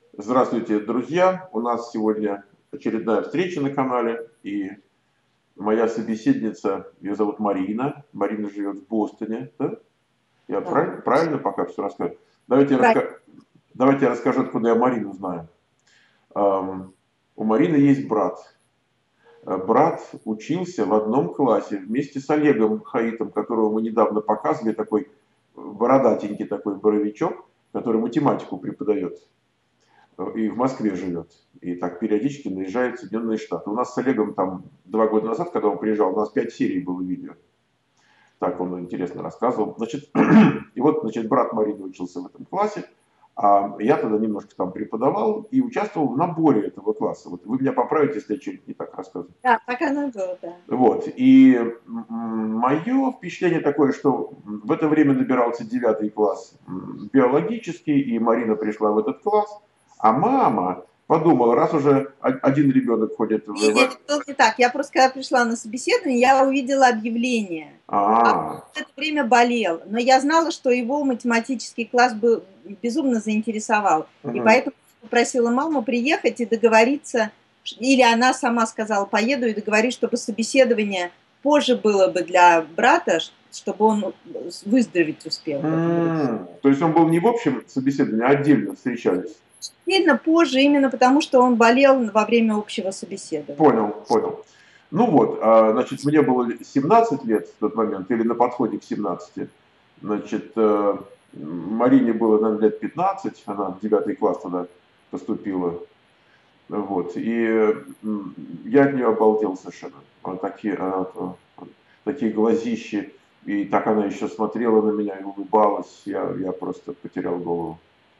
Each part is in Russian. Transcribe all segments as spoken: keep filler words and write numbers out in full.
Здравствуйте, друзья! У нас сегодня очередная встреча на канале, и моя собеседница, ее зовут Марина. Марина живет в Бостоне, да? Я Да, правильно, правильно пока все рассказываю? Давайте я, правильно. раска... Давайте я расскажу, откуда я Марину знаю. Ам, У Марины есть брат. Э, Брат учился в одном классе вместе с Олегом Хаитом, которого мы недавно показывали, такой бородатенький такой боровичок, который математику преподает и в Москве живет. И так периодически наезжает в Соединенные Штаты. У нас с Олегом там два года назад, когда он приезжал, у нас пять серий было видео. Так он интересно рассказывал. Значит, и вот, значит, брат Марины учился в этом классе, а я тогда немножко там преподавал и участвовал в наборе этого класса. Вот вы меня поправите, если я что-нибудь не так рассказываю. Да, так оно было, да. Вот. И мое впечатление такое, что в это время набирался девятый класс биологический, и Марина пришла в этот класс, а мама подумала, раз уже один ребенок ходит Нет, в... нет, было не так. Я просто, когда пришла на собеседование, я увидела объявление. А А, в это время болел. Но я знала, что его математический класс был безумно заинтересовал. И угу. поэтому попросила маму приехать и договориться. Или она сама сказала, поеду и договорюсь, чтобы собеседование позже было бы для брата, чтобы он выздороветь успел, как говорится. М, То есть он был не в общем собеседовании, а отдельно встречались. Сильно позже, именно потому что он болел во время общего собеседования. Понял, понял. Ну вот, а, значит, мне было семнадцать лет в тот момент, или на подходе к семнадцати. Значит, э, Марине было, наверное, лет пятнадцать, она в девятый класс тогда поступила. Вот, и м, я от нее обалдел совершенно. Вот такие, она, вот, такие глазищи, и так она еще смотрела на меня и улыбалась. Я, я просто потерял голову.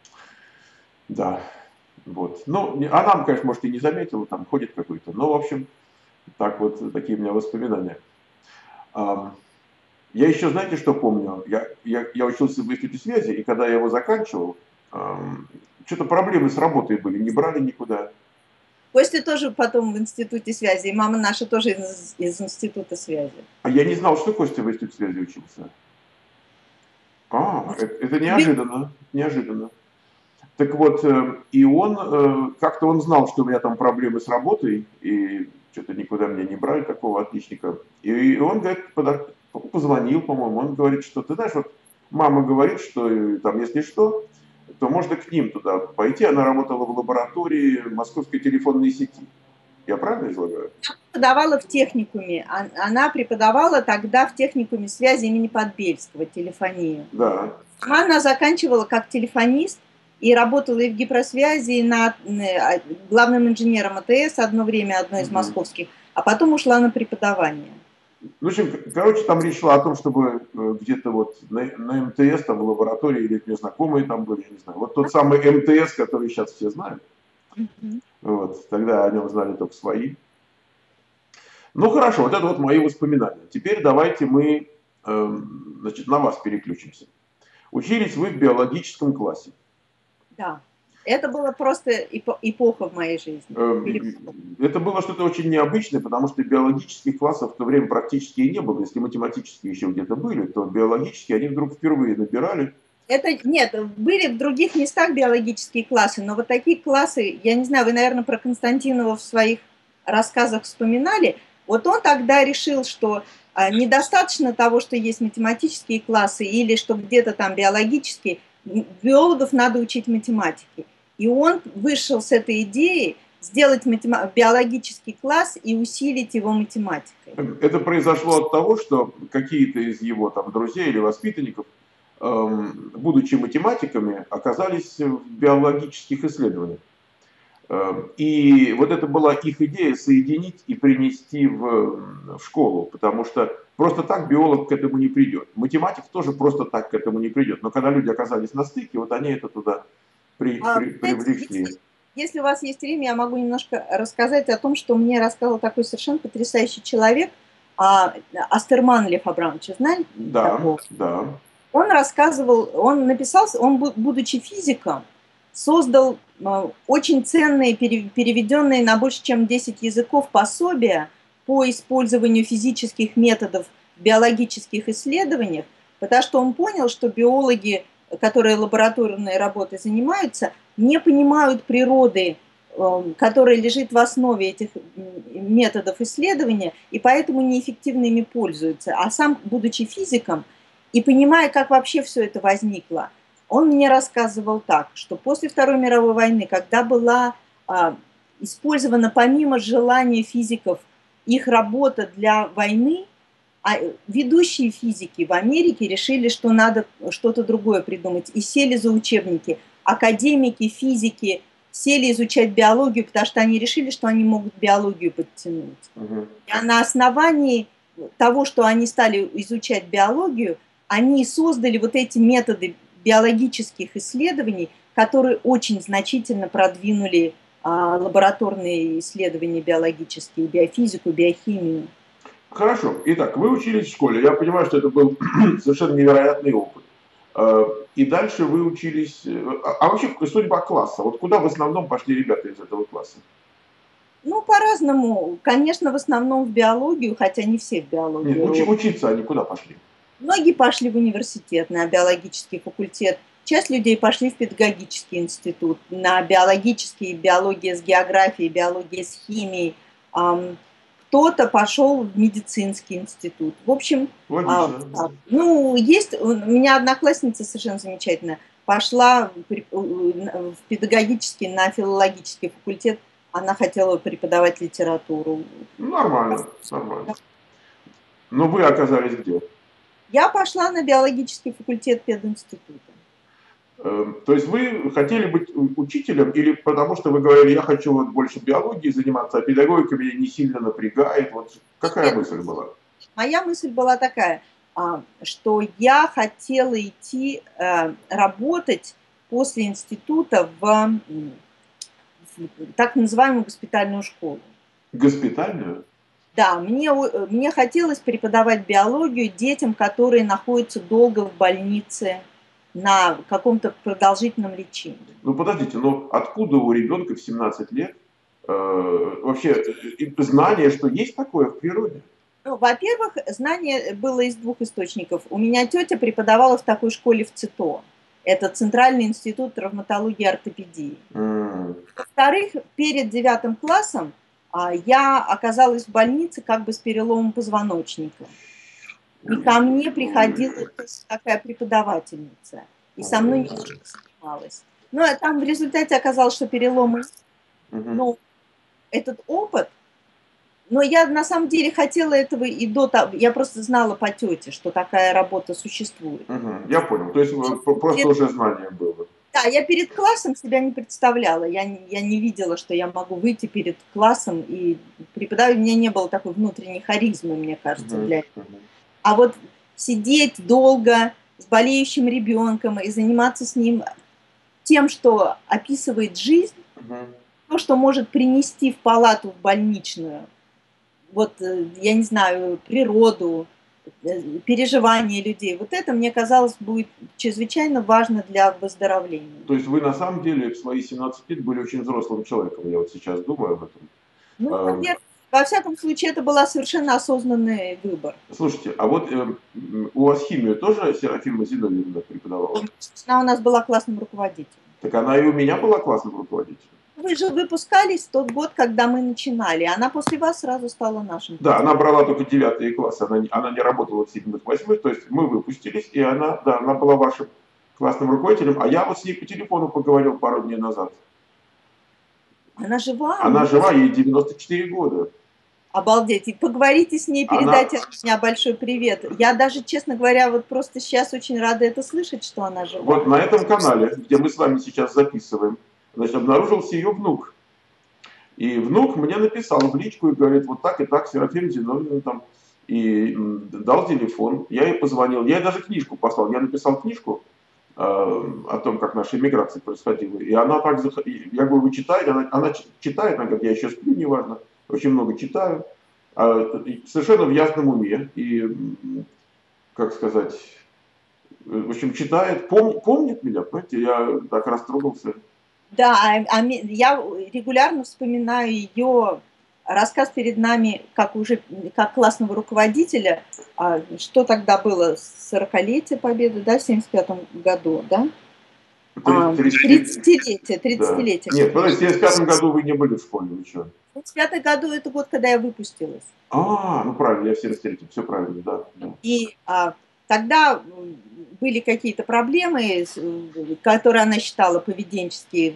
Да, вот. Ну, не- она, конечно, может, и не заметила, там ходит какой-то. Но, в общем, так вот, такие у меня воспоминания. Ам, Я еще, знаете, что помню? Я, я, я учился в институте связи, и когда я его заканчивал, ам, что-то проблемы с работой были, не брали никуда. Костя тоже потом в институте связи, и мама наша тоже из, из института связи. А я не знал, что Костя в институте связи учился. А, это, это Тебе- неожиданно, неожиданно. Так вот, э, и он, э, как-то он знал, что у меня там проблемы с работой, и что-то никуда меня не брали, такого отличника. И он, говорит, подо- позвонил, по-моему, он говорит, что, ты знаешь, вот мама говорит, что э, там, если что, то можно к ним туда пойти. Она работала в лаборатории Московской телефонной сети. Я правильно излагаю? Преподавала в техникуме. А- Она преподавала тогда в техникуме связи имени Подбельского, телефонию. Да. Сама она заканчивала как телефонист и работала и в гипросвязи, и на, на- главным инженером АТС одно время, одной из Мгм. московских, а потом ушла на преподавание. В общем, короче, там речь шла о том, чтобы э, где-то вот на, на МТС, там в лаборатории, или мне знакомые там были, я не знаю. Вот тот самый МТС, который сейчас все знают. Мгм. Вот, тогда о нем знали только свои. Ну хорошо, вот это вот мои воспоминания. Теперь давайте мы, эм, значит, на вас переключимся. Учились вы в биологическом классе. Да. Это была просто эпоха в моей жизни. Эм, Это было что-то очень необычное, потому что биологических классов в то время практически и не было. Если математические еще где-то были, то биологические они вдруг впервые набирали. Это нет, были в других местах биологические классы, но вот такие классы, я не знаю, вы, наверное, про Константинова в своих рассказах вспоминали. Вот он тогда решил, что а, недостаточно того, что есть математические классы или что где-то там биологические, биологов надо учить математике. И он вышел с этой идеей сделать матема- биологический класс и усилить его математикой. Это произошло от того, что какие-то из его там друзей или воспитанников, эм, будучи математиками, оказались в биологических исследованиях. Эм, И вот это была их идея соединить и принести в, в школу, потому что просто так биолог к этому не придет. Математик тоже просто так к этому не придет. Но когда люди оказались на стыке, вот они это туда при, А, при, знаете, если, привлекли. если у вас есть время, я могу немножко рассказать о том, что мне рассказал такой совершенно потрясающий человек, а, Астерман Лев Абрамович, знаете Да, такого? да. Он рассказывал, он написал, он, будучи физиком, создал а, очень ценные, переведенные на больше, чем десять языков пособия по использованию физических методов в биологических исследованиях, потому что он понял, что биологи, которые лабораторной работой занимаются, не понимают природы, которая лежит в основе этих методов исследования, и поэтому неэффективно ими пользуются. А сам, будучи физиком и понимая, как вообще все это возникло, он мне рассказывал так, что после Второй мировой войны, когда была а, использована помимо желания физиков их работа для войны, а ведущие физики в Америке решили, что надо что-то другое придумать, и сели за учебники. Академики, физики сели изучать биологию, потому что они решили, что они могут биологию подтянуть. Угу. И на основании того, что они стали изучать биологию, они создали вот эти методы биологических исследований, которые очень значительно продвинули а, лабораторные исследования биологические, биофизику, биохимию. Хорошо. Итак, вы учились в школе. Я понимаю, что это был совершенно невероятный опыт. И дальше вы учились... А вообще судьба класса? Вот куда в основном пошли ребята из этого класса? Ну, по-разному. Конечно, в основном в биологию, хотя не все в биологию. Нет, учи, учиться они куда пошли? Многие пошли в университет, на биологический факультет. Часть людей пошли в педагогический институт, на биологический, биология с географией, биология с химией. Кто-то пошел в медицинский институт. В общем, а, ну, есть, у меня одноклассница совершенно замечательная, пошла в педагогический, на филологический факультет, она хотела преподавать литературу. Нормально, нормально. Но вы оказались где? Я пошла на биологический факультет пединститута. То есть вы хотели быть учителем или потому что вы говорили, я хочу вот больше биологии заниматься, а педагогика меня не сильно напрягает? Вот какая Нет. мысль была? Моя мысль была такая, что я хотела идти работать после института в, в так называемую госпитальную школу. Госпитальную? Да, мне, мне хотелось преподавать биологию детям, которые находятся долго в больнице, на каком-то продолжительном лечении. Ну подождите, но откуда у ребенка в семнадцать лет э, вообще э, знание, что есть такое в природе? Ну, во-первых, знание было из двух источников. У меня тетя преподавала в такой школе в ЦИТО. Это Центральный институт травматологии и ортопедии. Mm. Во-вторых, перед девятым классом а, я оказалась в больнице как бы с переломом позвоночника. И ко мне приходила такая преподавательница, и со мной ничего не занималась. Ну, а там в результате оказалось, что переломы, но этот опыт, но я на самом деле хотела этого и до того, я просто знала по тете, что такая работа существует. Угу, я понял, то есть просто уже знание было. Да, я перед классом себя не представляла, я, я не видела, что я могу выйти перед классом и преподавать, у меня не было такой внутренней харизмы, мне кажется, угу, для этого. А вот сидеть долго с болеющим ребенком и заниматься с ним тем, что описывает жизнь, угу. то, что может принести в палату в больничную, вот, я не знаю, природу, переживания людей, вот это, мне казалось, будет чрезвычайно важно для выздоровления. То есть вы на самом деле в свои семнадцать лет были очень взрослым человеком, я вот сейчас думаю об этом. Ну, а... во-первых, во всяком случае, это был совершенно осознанный выбор. Слушайте, а вот э, у вас химию тоже Серафима Зиновьевна преподавала? Она у нас была классным руководителем. Так она и у меня была классным руководителем. Вы же выпускались в тот год, когда мы начинали. Она после вас сразу стала нашим. Да, она брала только девятые классы, она, она не работала в седьмых, восьмых, то есть мы выпустились, и она, да, она была вашим классным руководителем, а я вот с ней по телефону поговорил пару дней назад. Она жива? Она жива, ей девяносто четыре года. Обалдеть. И поговорите с ней, передайте она... от меня большой привет. Я даже, честно говоря, вот просто сейчас очень рада это слышать, что она жива. Вот на этом канале, где мы с вами сейчас записываем, значит, обнаружился ее внук. И внук мне написал в личку и говорит, вот так и так, Серафима Зиновьевна там, и дал телефон. Я ей позвонил, я ей даже книжку послал. Я написал книжку э, о том, как наша иммиграция происходила. И она так, я говорю, вы читаете? Она, она читает, она говорит, я еще сплю, неважно. Очень много читаю, совершенно в ясном уме, и, как сказать, в общем, читает, пом, помнит меня, понимаете, я так растрогался. Да, я регулярно вспоминаю ее рассказ перед нами, как уже, как классного руководителя, что тогда было, сорокалетие Победы, да, в семьдесят пятом году, да? А, тридцатилетие, тридцатилетие. Да. Нет, подождите, в семьдесят пятом году вы не были в школе еще. В семьдесят пятом году это год, когда я выпустилась. А, ну правильно, я в семьдесят третьем, все правильно, да. да. И а, тогда были какие-то проблемы, которые она считала поведенческие,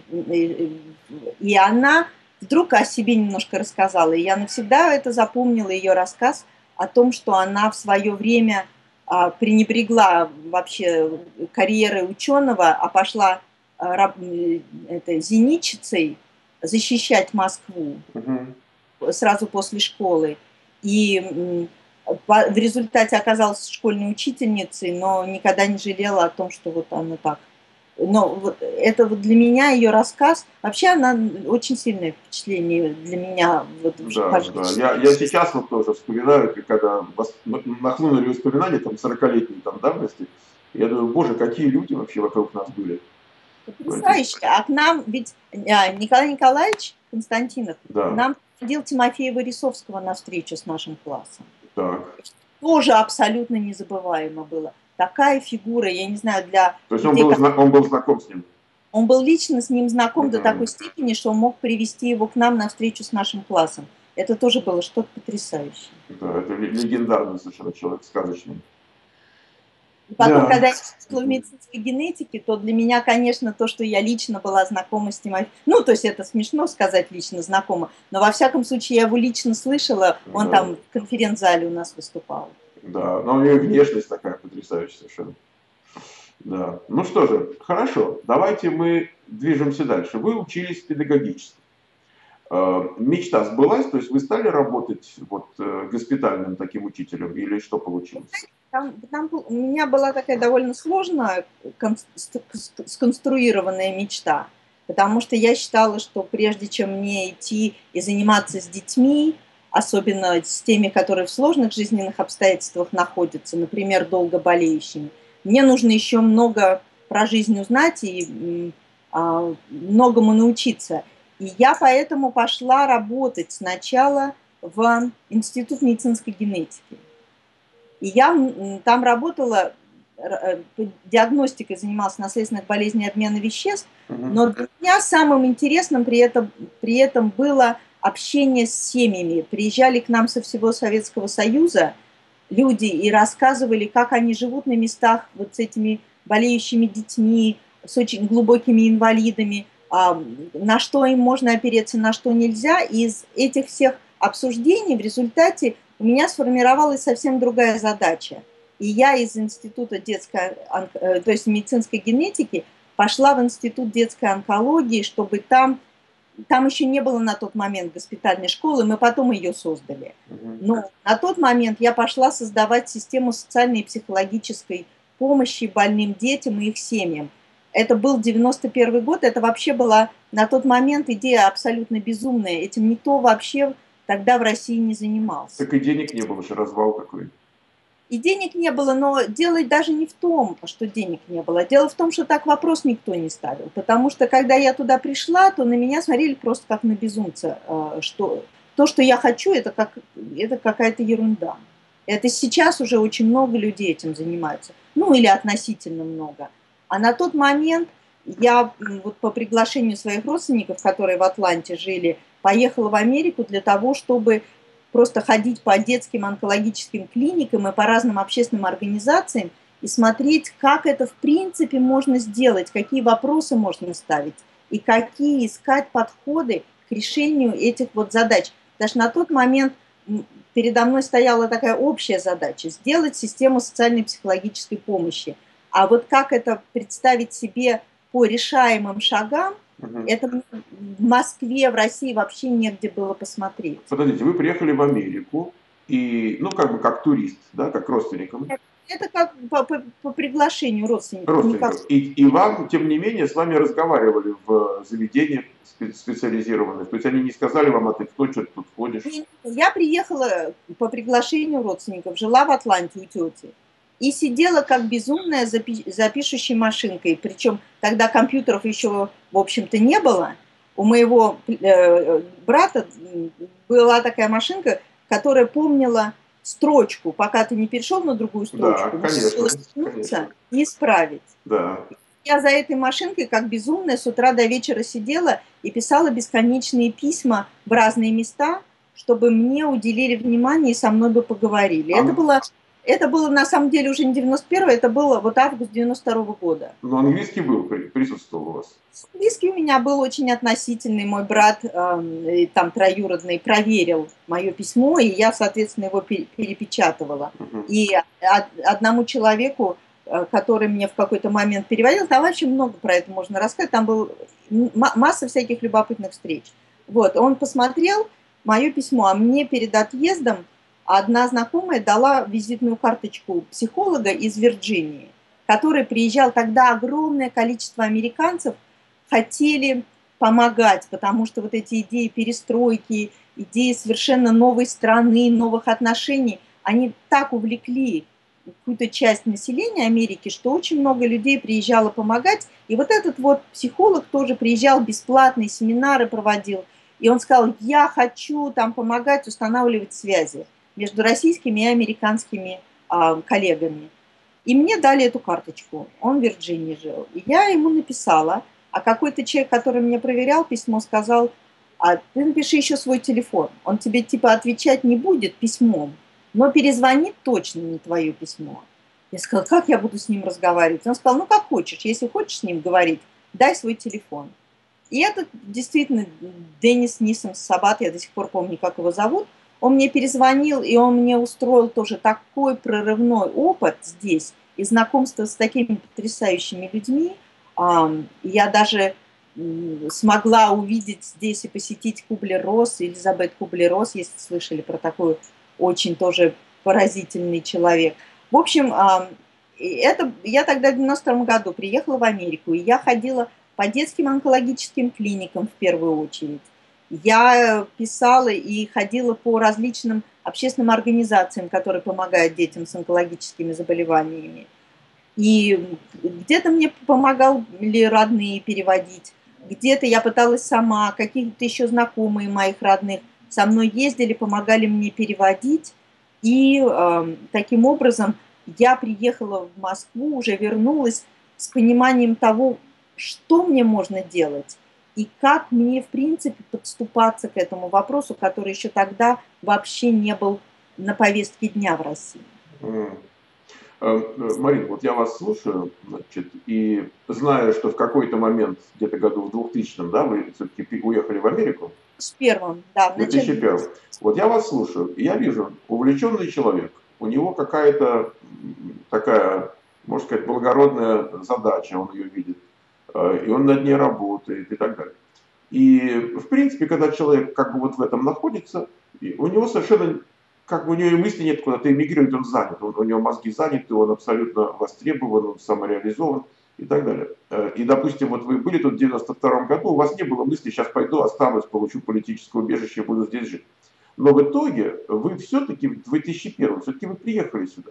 и она вдруг о себе немножко рассказала. И я навсегда это запомнила, ее рассказ о том, что она в свое время а, пренебрегла вообще карьерой ученого, а пошла а, это, зенитчицей защищать Москву угу. сразу после школы. И в результате оказалась школьной учительницей, но никогда не жалела о том, что вот она так. Но вот это вот для меня ее рассказ, вообще она очень сильное впечатление для меня. Вот, да, да. Я, я сейчас вот тоже вспоминаю, когда нахлынули воспоминания там сорокалетней там давности, я думаю, боже, какие люди вообще вокруг нас были. Потрясающе. А к нам ведь Николай Николаевич Константинов, да. к нам ходил Тимофея Варисовского на встречу с нашим классом. Так. Тоже абсолютно незабываемо было. Такая фигура, я не знаю, для... То есть он был, как... он был знаком с ним? Он был лично с ним знаком mm-hmm. до такой степени, что он мог привести его к нам на встречу с нашим классом. Это тоже было что-то потрясающее. Да, это легендарный совершенно человек, сказочный. И потом, да. когда я учила в медицинской генетике, то для меня, конечно, то, что я лично была знакома с Тимофеем, ну, то есть это смешно сказать лично знакома, но во всяком случае я его лично слышала, он да. там в конференц-зале у нас выступал. Да, но у него внешность такая потрясающая совершенно. Да. Ну что же, хорошо, давайте мы движемся дальше. Вы учились педагогически. Мечта сбылась, то есть вы стали работать вот госпитальным таким учителем или что получилось? Там, там, у меня была такая довольно сложная сконструированная мечта, потому что я считала, что прежде чем мне идти и заниматься с детьми, особенно с теми, которые в сложных жизненных обстоятельствах находятся, например, долго болеющими, мне нужно еще много про жизнь узнать и а, многому научиться. И я поэтому пошла работать сначала в Институт медицинской генетики. И я там работала, диагностикой занималась наследственных болезней и обмена веществ, но для меня самым интересным при этом, при этом было общение с семьями. Приезжали к нам со всего Советского Союза люди и рассказывали, как они живут на местах вот с этими болеющими детьми, с очень глубокими инвалидами, на что им можно опереться, на что нельзя. И из этих всех обсуждений в результате у меня сформировалась совсем другая задача. И я из института детской, то есть медицинской генетики пошла в институт детской онкологии, чтобы там, там еще не было на тот момент госпитальной школы, мы потом ее создали. Но на тот момент я пошла создавать систему социальной и психологической помощи больным детям и их семьям. Это был девяносто первый год, это вообще была на тот момент идея абсолютно безумная. Этим никто вообще тогда в России не занимался. Так и денег не было, же развал какой. И денег не было, но дело даже не в том, что денег не было. Дело в том, что так вопрос никто не ставил. Потому что, когда я туда пришла, то на меня смотрели просто как на безумца. Что то, что я хочу, это, как, это какая-то ерунда. Это сейчас уже очень много людей этим занимаются. Ну, или относительно много. А на тот момент я вот по приглашению своих родственников, которые в Атланте жили, поехала в Америку для того, чтобы просто ходить по детским онкологическим клиникам и по разным общественным организациям и смотреть, как это в принципе можно сделать, какие вопросы можно ставить и какие искать подходы к решению этих вот задач. Даже на тот момент передо мной стояла такая общая задача – сделать систему социальной и психологической помощи. А вот как это представить себе по решаемым шагам, угу. это в Москве, в России вообще негде было посмотреть. Подождите, вы приехали в Америку, и, ну, как бы как турист, да, как родственникам? Это как по, по, по приглашению родственников. родственников. Никак... И, и вам, тем не менее, с вами разговаривали в заведениях специализированных? То есть они не сказали вам, а ты кто, что ты тут ходишь? Я приехала по приглашению родственников, жила в Атланте у тети. И сидела как безумная за, за пишущей машинкой. Причем, когда компьютеров еще, в общем-то, не было, у моего э, брата была такая машинка, которая помнила строчку, пока ты не перешел на другую строчку, да, конечно, и исправить. Да. я за этой машинкой, как безумная, с утра до вечера сидела и писала бесконечные письма в разные места, чтобы мне уделили внимание и со мной бы поговорили. А, Это было, это было на самом деле уже не девяносто первый, это было вот август девяносто второго года. но английский был, при- присутствовал у вас. Английский у меня был очень относительный. Мой брат, э, там троюродный, проверил мое письмо, и я, соответственно, его перепечатывала. Мгм. И одному человеку, который мне в какой-то момент переводил, там вообще много про это можно рассказать, там был масса всяких любопытных встреч. Вот, он посмотрел мое письмо, а мне перед отъездом одна знакомая дала визитную карточку психолога из Вирджинии, который приезжал. Тогда огромное количество американцев хотели помогать, потому что вот эти идеи перестройки, идеи совершенно новой страны, новых отношений, они так увлекли какую-то часть населения Америки, что очень много людей приезжало помогать. И вот этот вот психолог тоже приезжал, бесплатные семинары проводил. И он сказал, я хочу там помогать устанавливать связи между российскими и американскими а, коллегами. И мне дали эту карточку. Он в Вирджинии жил. И я ему написала, а какой-то человек, который мне проверял письмо, сказал, а ты напиши еще свой телефон. Он тебе типа отвечать не будет письмом, но перезвонит точно не твое письмо. Я сказала, как я буду с ним разговаривать? Он сказал, ну как хочешь, если хочешь с ним говорить, дай свой телефон. И это действительно Деннис Нисом Сабат, я до сих пор помню, как его зовут, он мне перезвонил, и он мне устроил тоже такой прорывной опыт здесь, и знакомство с такими потрясающими людьми. Я даже смогла увидеть здесь и посетить Кублер-Росс, Элизабет Кублер-Росс, если слышали про такой очень тоже поразительный человек. В общем, это, я тогда в девяносто втором году приехала в Америку, и я ходила по детским онкологическим клиникам в первую очередь. Я писала и ходила по различным общественным организациям, которые помогают детям с онкологическими заболеваниями. И где-то мне помогали родные переводить, где-то я пыталась сама, какие-то еще знакомые моих родных со мной ездили, помогали мне переводить. И э, таким образом я приехала в Москву, уже вернулась с пониманием того, что мне можно делать и как мне, в принципе, подступаться к этому вопросу, который еще тогда вообще не был на повестке дня в России. Марина, вот я вас слушаю, значит, и знаю, что в какой-то момент, где-то году в двухтысячном, да, вы все-таки уехали в Америку? В две тысячи первом, да. В две тысячи первом. Вот я вас слушаю, и я вижу, увлеченный человек, у него какая-то такая, можно сказать, благородная задача, он ее видит, и он над ней работает и так далее. И, в принципе, когда человек как бы вот в этом находится, у него совершенно, как бы у него и мысли нет куда-то эмигрировать, он занят, он, у него мозги заняты, он абсолютно востребован, он самореализован и так далее. И, допустим, вот вы были тут в девяносто втором году, у вас не было мысли, сейчас пойду, останусь, получу политическое убежище, буду здесь жить. Но в итоге вы все-таки в две тысячи первом, все-таки вы приехали сюда.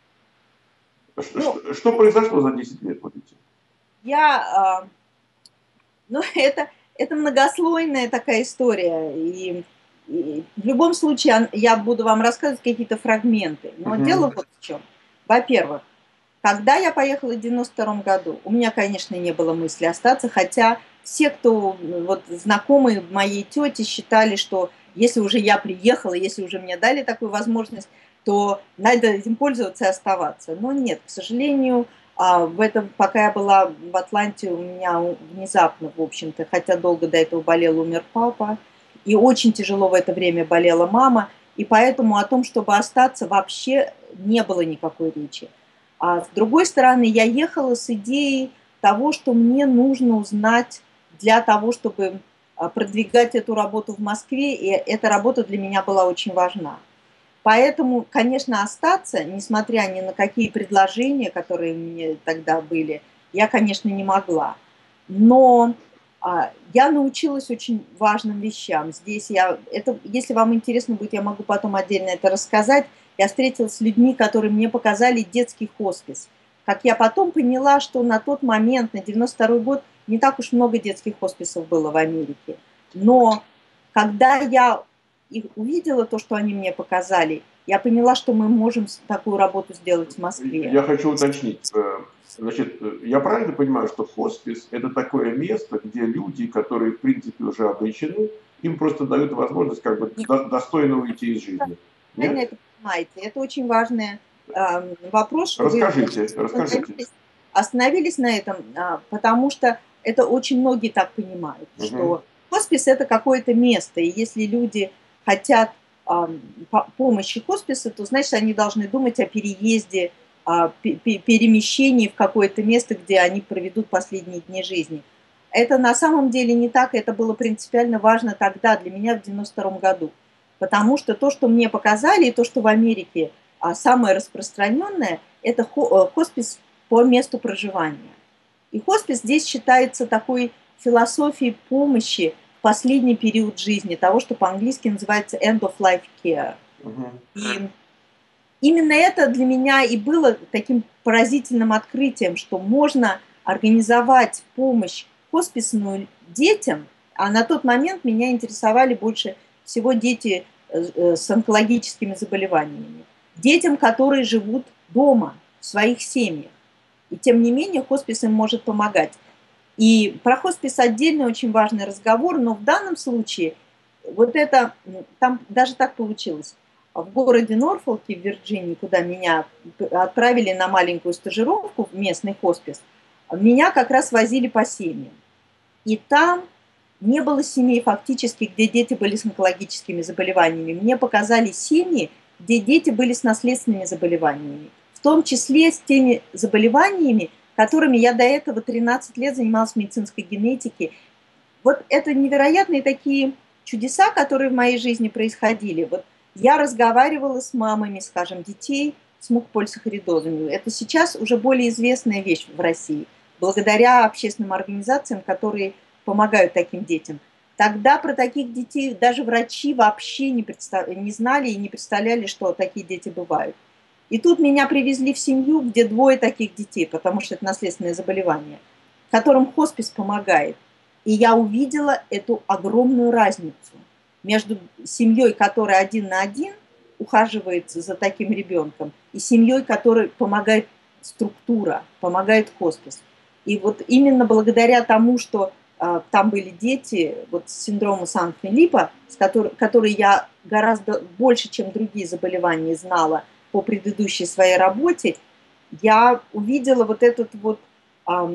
Что, ну, что, что произошло за десять лет? Вот эти? Я, э, ну, это, это многослойная такая история, и, и в любом случае я буду вам рассказывать какие-то фрагменты. Но угу. Дело вот в чем. Во-первых, когда я поехала в девяносто втором году, у меня, конечно, не было мысли остаться, хотя все, кто вот, знакомые моей тети, считали, что если уже я приехала, если уже мне дали такую возможность, то надо этим пользоваться и оставаться. Но нет, к сожалению, в этом, пока я была в Атланте, у меня внезапно, в общем-то, хотя долго до этого болел, умер папа, и очень тяжело в это время болела мама, и поэтому о том, чтобы остаться, вообще не было никакой речи. А с другой стороны, я ехала с идеей того, что мне нужно узнать для того, чтобы продвигать эту работу в Москве, и эта работа для меня была очень важна. Поэтому, конечно, остаться, несмотря ни на какие предложения, которые мне тогда были, я, конечно, не могла. Но а, я научилась очень важным вещам. Здесь я, это, если вам интересно будет, я могу потом отдельно это рассказать. Я встретилась с людьми, которые мне показали детский хоспис. Как я потом поняла, что на тот момент, на девяносто второй год, не так уж много детских хосписов было в Америке. Но когда я их увидела, то, что они мне показали, я поняла, что мы можем такую работу сделать в Москве. Я хочу уточнить. Значит, я правильно понимаю, что хоспис – это такое место, где люди, которые, в принципе, уже обречены, им просто дают возможность как бы достойно уйти из жизни? Правильно это понимаете. Это очень важный э, вопрос, что расскажите, вы расскажите. Остановились, остановились на этом, э, потому что это очень многие так понимают, угу. что хоспис – это какое-то место, и если люди хотят э, помощи хосписа, то значит они должны думать о переезде, о перемещении в какое-то место, где они проведут последние дни жизни. Это на самом деле не так, это было принципиально важно тогда для меня в девяносто втором году. Потому что то, что мне показали, и то, что в Америке а, самое распространенное, это хоспис по месту проживания. И хоспис здесь считается такой философией помощи в последний период жизни, того, что по-английски называется end of life care. Uh-huh. И именно это для меня и было таким поразительным открытием, что можно организовать помощь хосписную детям, а на тот момент меня интересовали больше всего дети с онкологическими заболеваниями. Детям, которые живут дома, в своих семьях. И тем не менее хоспис им может помогать. И про хоспис отдельный очень важный разговор, но в данном случае вот это, там даже так получилось. В городе Норфолке, в Вирджинии, куда меня отправили на маленькую стажировку в местный хоспис, меня как раз возили по семьям. И там не было семей фактически, где дети были с онкологическими заболеваниями. Мне показали семьи, где дети были с наследственными заболеваниями. В том числе с теми заболеваниями, которыми я до этого тринадцать лет занималась в медицинской генетике. Вот это невероятные такие чудеса, которые в моей жизни происходили. Вот я разговаривала с мамами, скажем, детей с мукополисахаридозами. Это сейчас уже более известная вещь в России, благодаря общественным организациям, которые помогают таким детям. Тогда про таких детей даже врачи вообще не, представ... не знали и не представляли, что такие дети бывают. И тут меня привезли в семью, где двое таких детей, потому что это наследственное заболевание, которым хоспис помогает. И я увидела эту огромную разницу между семьей, которая один на один ухаживает за таким ребенком, и семьей, которой помогает структура, помогает хоспис. И вот именно благодаря тому, что а, там были дети вот, с синдромом Сан-Филиппа, с который, которые я гораздо больше, чем другие заболевания знала по предыдущей своей работе, я увидела вот этот вот а,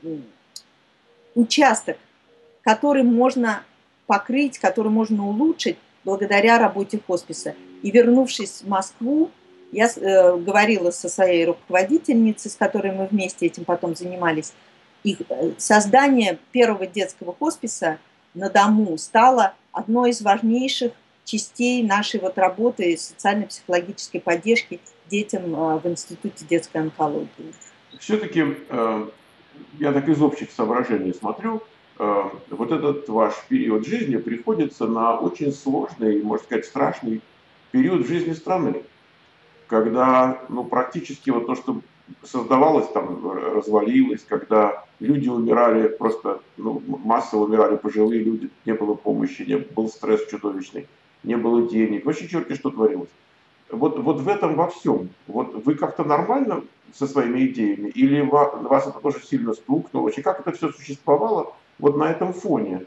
участок, который можно покрыть, который можно улучшить благодаря работе хосписа. И вернувшись в Москву, я э, говорила со своей руководительницей, с которой мы вместе этим потом занимались, и создание первого детского хосписа на дому стало одной из важнейших частей нашей вот работы социально-психологической поддержки детям э, в Институте детской онкологии. Все-таки э, я так из общих соображений смотрю, э, вот этот ваш период жизни приходится на очень сложный, можно сказать, страшный период в жизни страны, когда ну, практически вот то, что создавалось, там развалилось, когда люди умирали, просто ну, массово умирали пожилые люди, не было помощи, не, был стресс чудовищный, не было денег, вообще черти что творилось. Вот, вот в этом во всем, вот вы как-то нормально со своими идеями, или вас это тоже сильно стукнуло, вообще как это все существовало вот на этом фоне?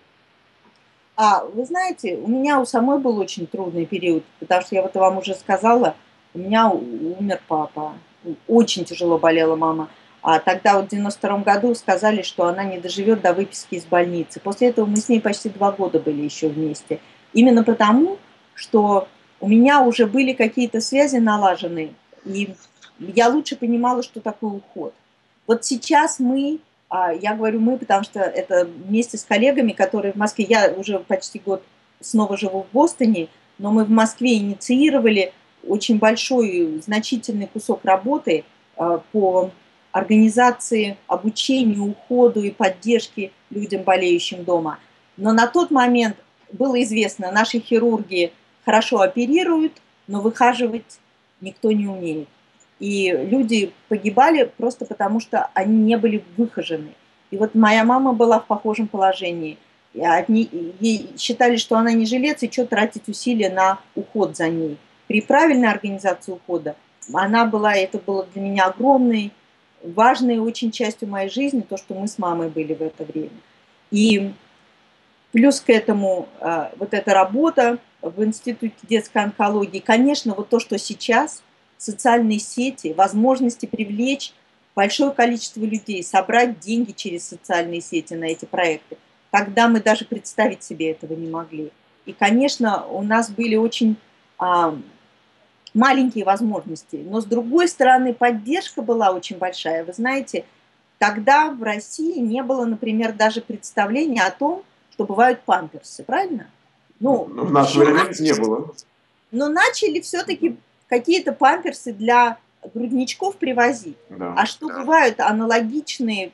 А, вы знаете, у меня у самой был очень трудный период, потому что я вот вам уже сказала, у меня умер папа, очень тяжело болела мама. А тогда вот в девяносто втором году сказали, что она не доживет до выписки из больницы. После этого мы с ней почти два года были еще вместе. Именно потому, что у меня уже были какие-то связи налажены, и я лучше понимала, что такое уход. Вот сейчас мы, я говорю мы, потому что это вместе с коллегами, которые в Москве, я уже почти год снова живу в Бостоне, но мы в Москве инициировали очень большой, значительный кусок работы по организации, обучению, уходу и поддержке людям, болеющим дома. Но на тот момент было известно, наши хирурги хорошо оперируют, но выхаживать никто не умеет. И люди погибали просто потому, что они не были выхажены. И вот моя мама была в похожем положении. Одни, ей считали, что она не жилец, и что тратить усилия на уход за ней. при правильной организации ухода, она была, это было для меня огромной, важной очень частью моей жизни, то, что мы с мамой были в это время. И плюс к этому вот эта работа в Институте детской онкологии, конечно, вот то, что сейчас, социальные сети, возможности привлечь большое количество людей, собрать деньги через социальные сети на эти проекты. Тогда мы даже представить себе этого не могли. И, конечно, у нас были очень а, маленькие возможности, но, с другой стороны, поддержка была очень большая. Вы знаете, тогда в России не было, например, даже представления о том, что бывают памперсы, правильно? Ну, ну в наше время не было. Но начали все-таки какие-то памперсы для грудничков привозить. Да. А что да. бывают аналогичные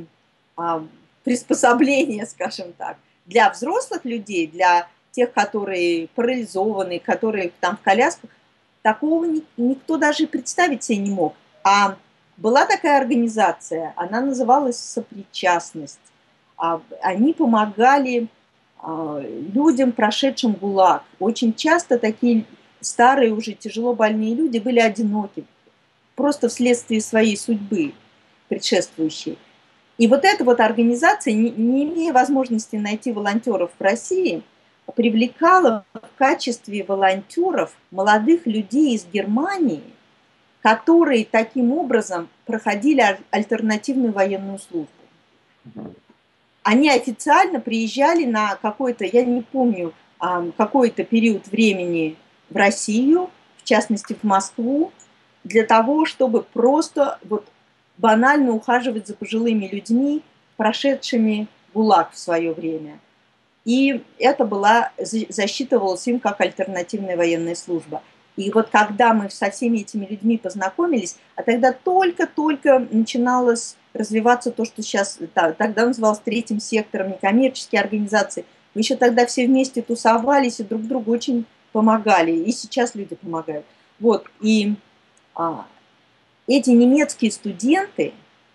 а, приспособления, скажем так, для взрослых людей, для тех, которые парализованы, которые там в колясках, такого ни, никто даже представить себе не мог. А была такая организация, она называлась «Сопричастность». А, они помогали а, людям, прошедшим ГУЛАГ. Очень часто такие старые, уже тяжело больные люди были одиноки, просто вследствие своей судьбы предшествующей. И вот эта вот организация, не, не имея возможности найти волонтеров в России, привлекала в качестве волонтеров молодых людей из Германии, которые таким образом проходили альтернативную военную службу. Они официально приезжали на какой-то, я не помню, какой-то период времени в Россию, в частности в Москву, для того, чтобы просто вот банально ухаживать за пожилыми людьми, прошедшими ГУЛАГ в свое время. И это была, засчитывалось им как альтернативная военная служба. И вот когда мы со всеми этими людьми познакомились, а тогда только-только начиналось развиваться то, что сейчас, тогда называлось третьим сектором, некоммерческие организации. Мы еще тогда все вместе тусовались и друг другу очень помогали. И сейчас люди помогают. Вот, и а, эти немецкие студенты,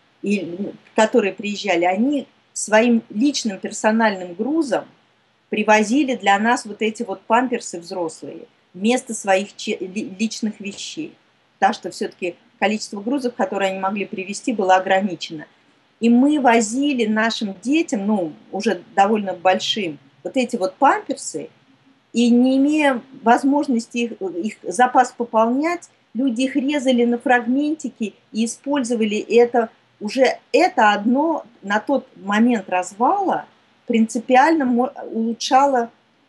и, которые приезжали, они своим личным персональным грузом привозили для нас вот эти вот памперсы взрослые вместо своих личных вещей. Так что все-таки количество грузов, которые они могли привезти, было ограничено. И мы возили нашим детям, ну, уже довольно большим, вот эти вот памперсы, и не имея возможности их, их запас пополнять, люди их резали на фрагментики и использовали это. Уже это одно на тот момент развала принципиально улучшало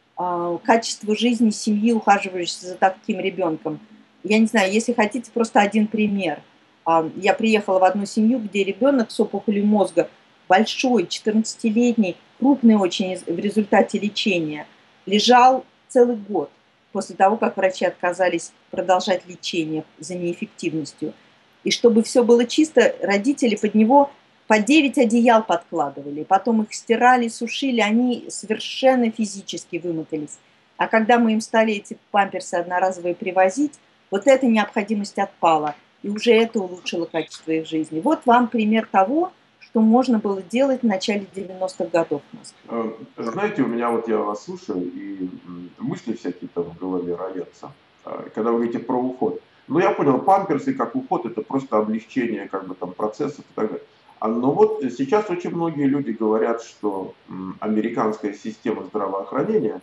э, качество жизни семьи, ухаживающей за таким ребенком. Я не знаю, если хотите, просто один пример. Э, я приехала в одну семью, где ребенок с опухолью мозга, большой, четырнадцатилетний, крупный очень в результате лечения, лежал целый год после того, как врачи отказались продолжать лечение за неэффективностью. И чтобы все было чисто, родители под него по девять одеял подкладывали, потом их стирали, сушили, они совершенно физически вымотались. А когда мы им стали эти памперсы одноразовые привозить, вот эта необходимость отпала, и уже это улучшило качество их жизни. Вот вам пример того, что можно было делать в начале девяностых годов в Москве. Знаете, у меня вот я вас слушаю, и мысли всякие там в голове роятся, когда вы говорите про уход. Ну, я понял, памперсы как уход, это просто облегчение как бы там процессов и так далее. Но вот сейчас очень многие люди говорят, что американская система здравоохранения,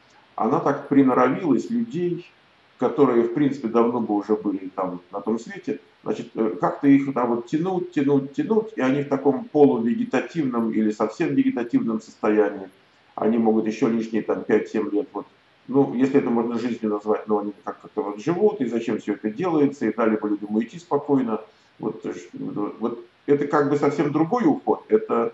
она так приноровилась людей, которые, в принципе, давно бы уже были там на том свете, значит, как-то их там вот тянуть, тянуть, тянуть, и они в таком полувегетативном или совсем вегетативном состоянии, они могут еще лишние там пять-семь лет, вот, ну, если это можно жизнью назвать, но они как-то вот живут, и зачем все это делается, и дали бы людям уйти спокойно, вот, вот это как бы совсем другой уход, это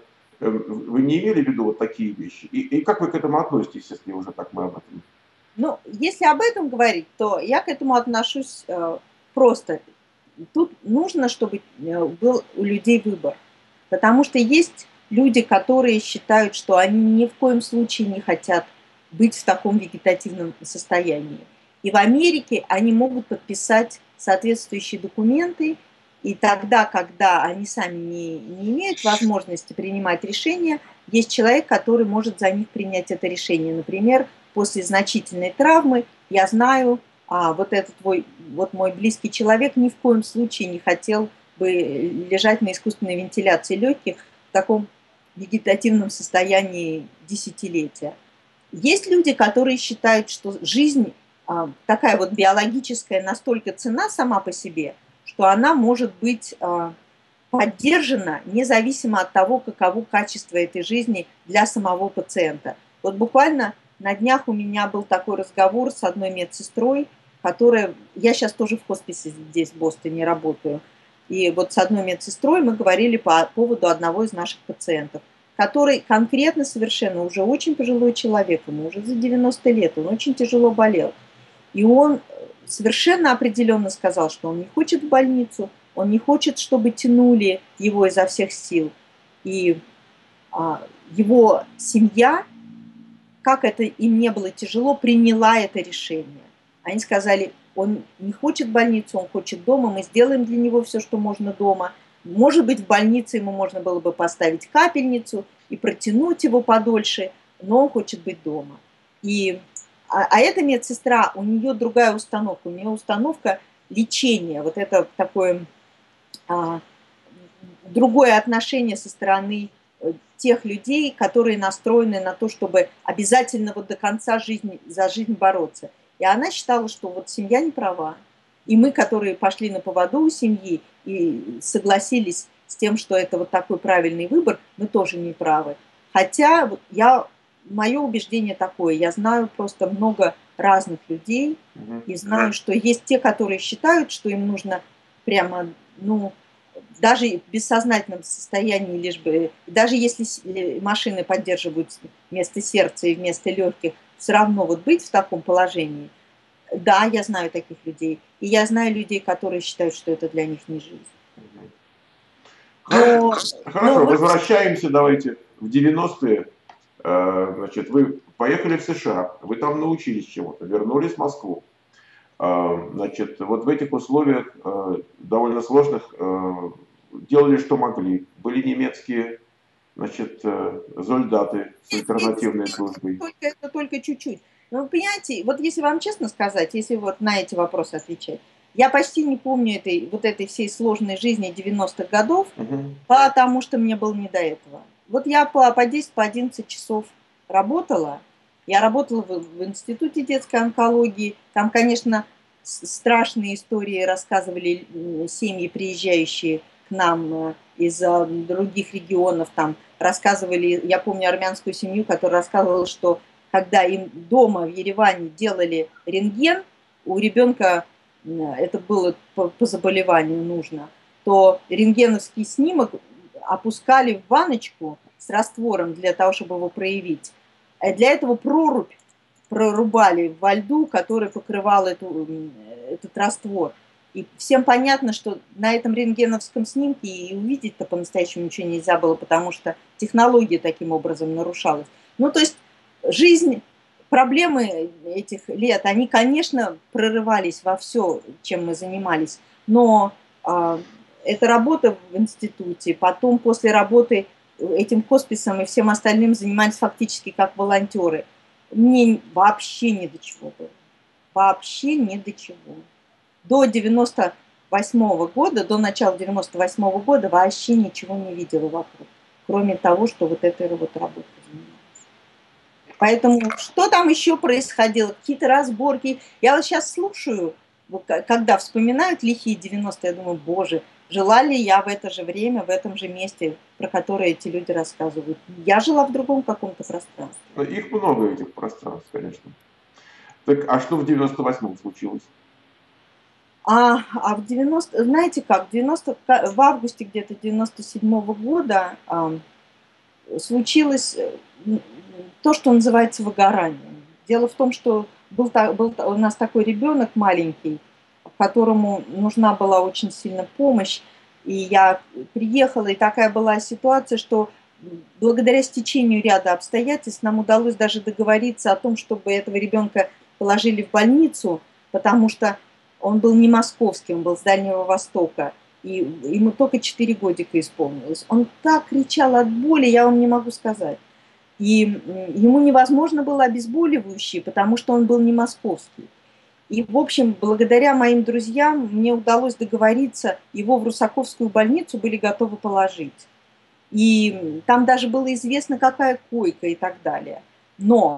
вы не имели в виду вот такие вещи, и, и как вы к этому относитесь, если уже так мы об этом? Ну, если об этом говорить, то я к этому отношусь э, просто. Тут нужно, чтобы был у людей выбор. Потому что есть люди, которые считают, что они ни в коем случае не хотят быть в таком вегетативном состоянии. И в Америке они могут подписать соответствующие документы, и тогда, когда они сами не, не имеют возможности принимать решения, есть человек, который может за них принять это решение. Например, после значительной травмы, я знаю, а вот этот твой, вот мой близкий человек ни в коем случае не хотел бы лежать на искусственной вентиляции легких в таком вегетативном состоянии десятилетия. Есть люди, которые считают, что жизнь а, такая вот биологическая настолько ценна сама по себе, что она может быть а, поддержана независимо от того, каково качество этой жизни для самого пациента. Вот буквально на днях у меня был такой разговор с одной медсестрой, которая... Я сейчас тоже в хосписе здесь, в Бостоне, работаю. И вот с одной медсестрой мы говорили по поводу одного из наших пациентов, который конкретно совершенно уже очень пожилой человек, ему уже за девяносто лет, он очень тяжело болел. И он совершенно определенно сказал, что он не хочет в больницу, он не хочет, чтобы тянули его изо всех сил. И а, его семья, как это им не было тяжело, приняла это решение. Они сказали, он не хочет в больницу, он хочет дома, мы сделаем для него все, что можно дома. Может быть, в больнице ему можно было бы поставить капельницу и протянуть его подольше, но он хочет быть дома. И, а, а эта медсестра, у нее другая установка, у нее установка лечения, вот это такое а, другое отношение со стороны тех людей, которые настроены на то, чтобы обязательно вот до конца жизни за жизнь бороться. И она считала, что вот семья не права. И мы, которые пошли на поводу у семьи и согласились с тем, что это вот такой правильный выбор, мы тоже не правы. Хотя я, мое убеждение такое, я знаю просто много разных людей, угу. И знаю, что есть те, которые считают, что им нужно прямо, ну, даже в бессознательном состоянии, лишь бы, даже если машины поддерживают вместо сердца и вместо легких, все равно вот быть в таком положении. Да, я знаю таких людей. И я знаю людей, которые считают, что это для них не жизнь. Но, Хорошо, но возвращаемся, вот... давайте, в девяностые. Значит, вы поехали в США, вы там научились чему-то, вернулись в Москву. Значит, вот в этих условиях довольно сложных делали, что могли. Были немецкие, значит, солдаты с альтернативной службой. Только, это только чуть-чуть. Но вы понимаете, вот если вам честно сказать, если вот на эти вопросы отвечать, я почти не помню этой, вот этой всей сложной жизни девяностых годов, угу. Потому что мне было не до этого. Вот я по, по десять-одиннадцать часов работала. Я работала в, в институте детской онкологии. Там, конечно, страшные истории рассказывали семьи, приезжающие к нам из других регионов. Там рассказывали, я помню армянскую семью, которая рассказывала, что когда им дома в Ереване делали рентген, у ребенка, это было по, по заболеванию нужно, то рентгеновский снимок опускали в ванночку с раствором для того, чтобы его проявить. Для этого прорубь прорубали во льду, который покрывал эту, этот раствор. И всем понятно, что на этом рентгеновском снимке и увидеть-то по-настоящему ничего нельзя было, потому что технология таким образом нарушалась. Ну, то есть жизнь, проблемы этих лет, они, конечно, прорывались во все, чем мы занимались, но а, эта работа в институте, потом после работы этим хосписом и всем остальным занимались фактически как волонтеры. Мне вообще ни до чего было. Вообще ни до чего. До девяносто восьмого года, до начала девяносто восьмого года вообще ничего не видела вокруг, кроме того, что вот этой вот работой занималась. Поэтому что там еще происходило? Какие-то разборки. Я вот сейчас слушаю, когда вспоминают лихие девяностые, я думаю, боже, жила ли я в это же время, в этом же месте, про которое эти люди рассказывают? Я жила в другом каком-то пространстве. Их много, этих пространств, конечно. Так, а что в девяносто восьмом случилось? А, а в девяностом, знаете как, в, девяностом, в августе где-то девяносто седьмого года а, случилось то, что называется выгоранием. Дело в том, что был, был у нас такой ребенок маленький, которому нужна была очень сильно помощь, и я приехала, и такая была ситуация, что благодаря стечению ряда обстоятельств нам удалось даже договориться о том, чтобы этого ребенка положили в больницу, потому что он был не московский, он был с Дальнего Востока, и ему только четыре годика исполнилось. Он так кричал от боли, я вам не могу сказать. И ему невозможно было обезболивающие, потому что он был не московский. И, в общем, благодаря моим друзьям мне удалось договориться, его в Русаковскую больницу были готовы положить. И там даже было известно, какая койка и так далее. Но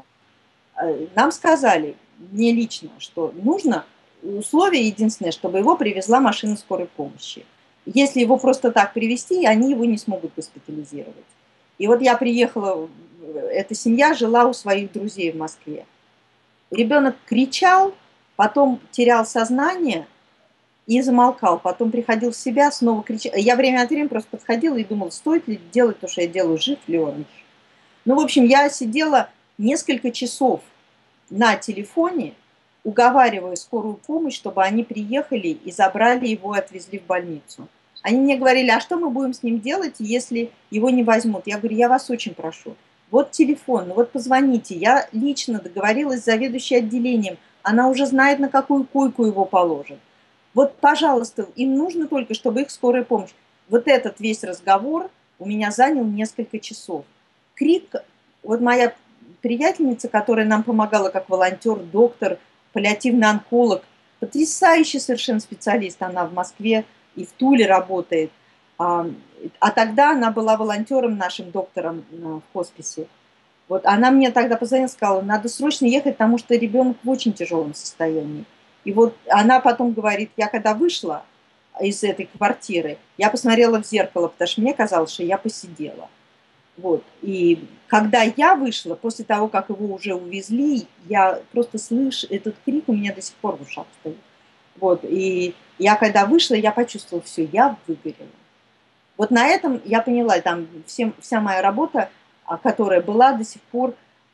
нам сказали, мне лично, что нужно условие единственное, чтобы его привезла машина скорой помощи. Если его просто так привезти, они его не смогут госпитализировать. И вот я приехала, эта семья жила у своих друзей в Москве. Ребенок кричал, потом терял сознание и замолкал, потом приходил в себя, снова кричал. Я время от времени просто подходила и думала, стоит ли делать то, что я делаю, жив ли он. Ну, в общем, я сидела несколько часов на телефоне, уговаривая скорую помощь, чтобы они приехали и забрали его и отвезли в больницу. Они мне говорили, а что мы будем с ним делать, если его не возьмут? Я говорю, я вас очень прошу, вот телефон, ну вот позвоните. Я лично договорилась с заведующей отделением, она уже знает, на какую койку его положат. Вот, пожалуйста, им нужно только, чтобы их скорая помощь. Вот этот весь разговор у меня занял несколько часов. Крик, вот моя приятельница, которая нам помогала как волонтер, доктор, паллиативный онколог, потрясающий совершенно специалист, она в Москве и в Туле работает. А, а тогда она была волонтером нашим доктором в хосписе. Вот она мне тогда позвонила, сказала, надо срочно ехать, потому что ребенок в очень тяжелом состоянии. И вот она потом говорит, я когда вышла из этой квартиры, я посмотрела в зеркало, потому что мне казалось, что я посидела. Вот. И когда я вышла, после того, как его уже увезли, я просто слышу, этот крик у меня до сих пор в ушах стоит. Вот. И я когда вышла, я почувствовала, все, я выгорела. Вот на этом я поняла, там всем, вся моя работа, которая была до сих пор,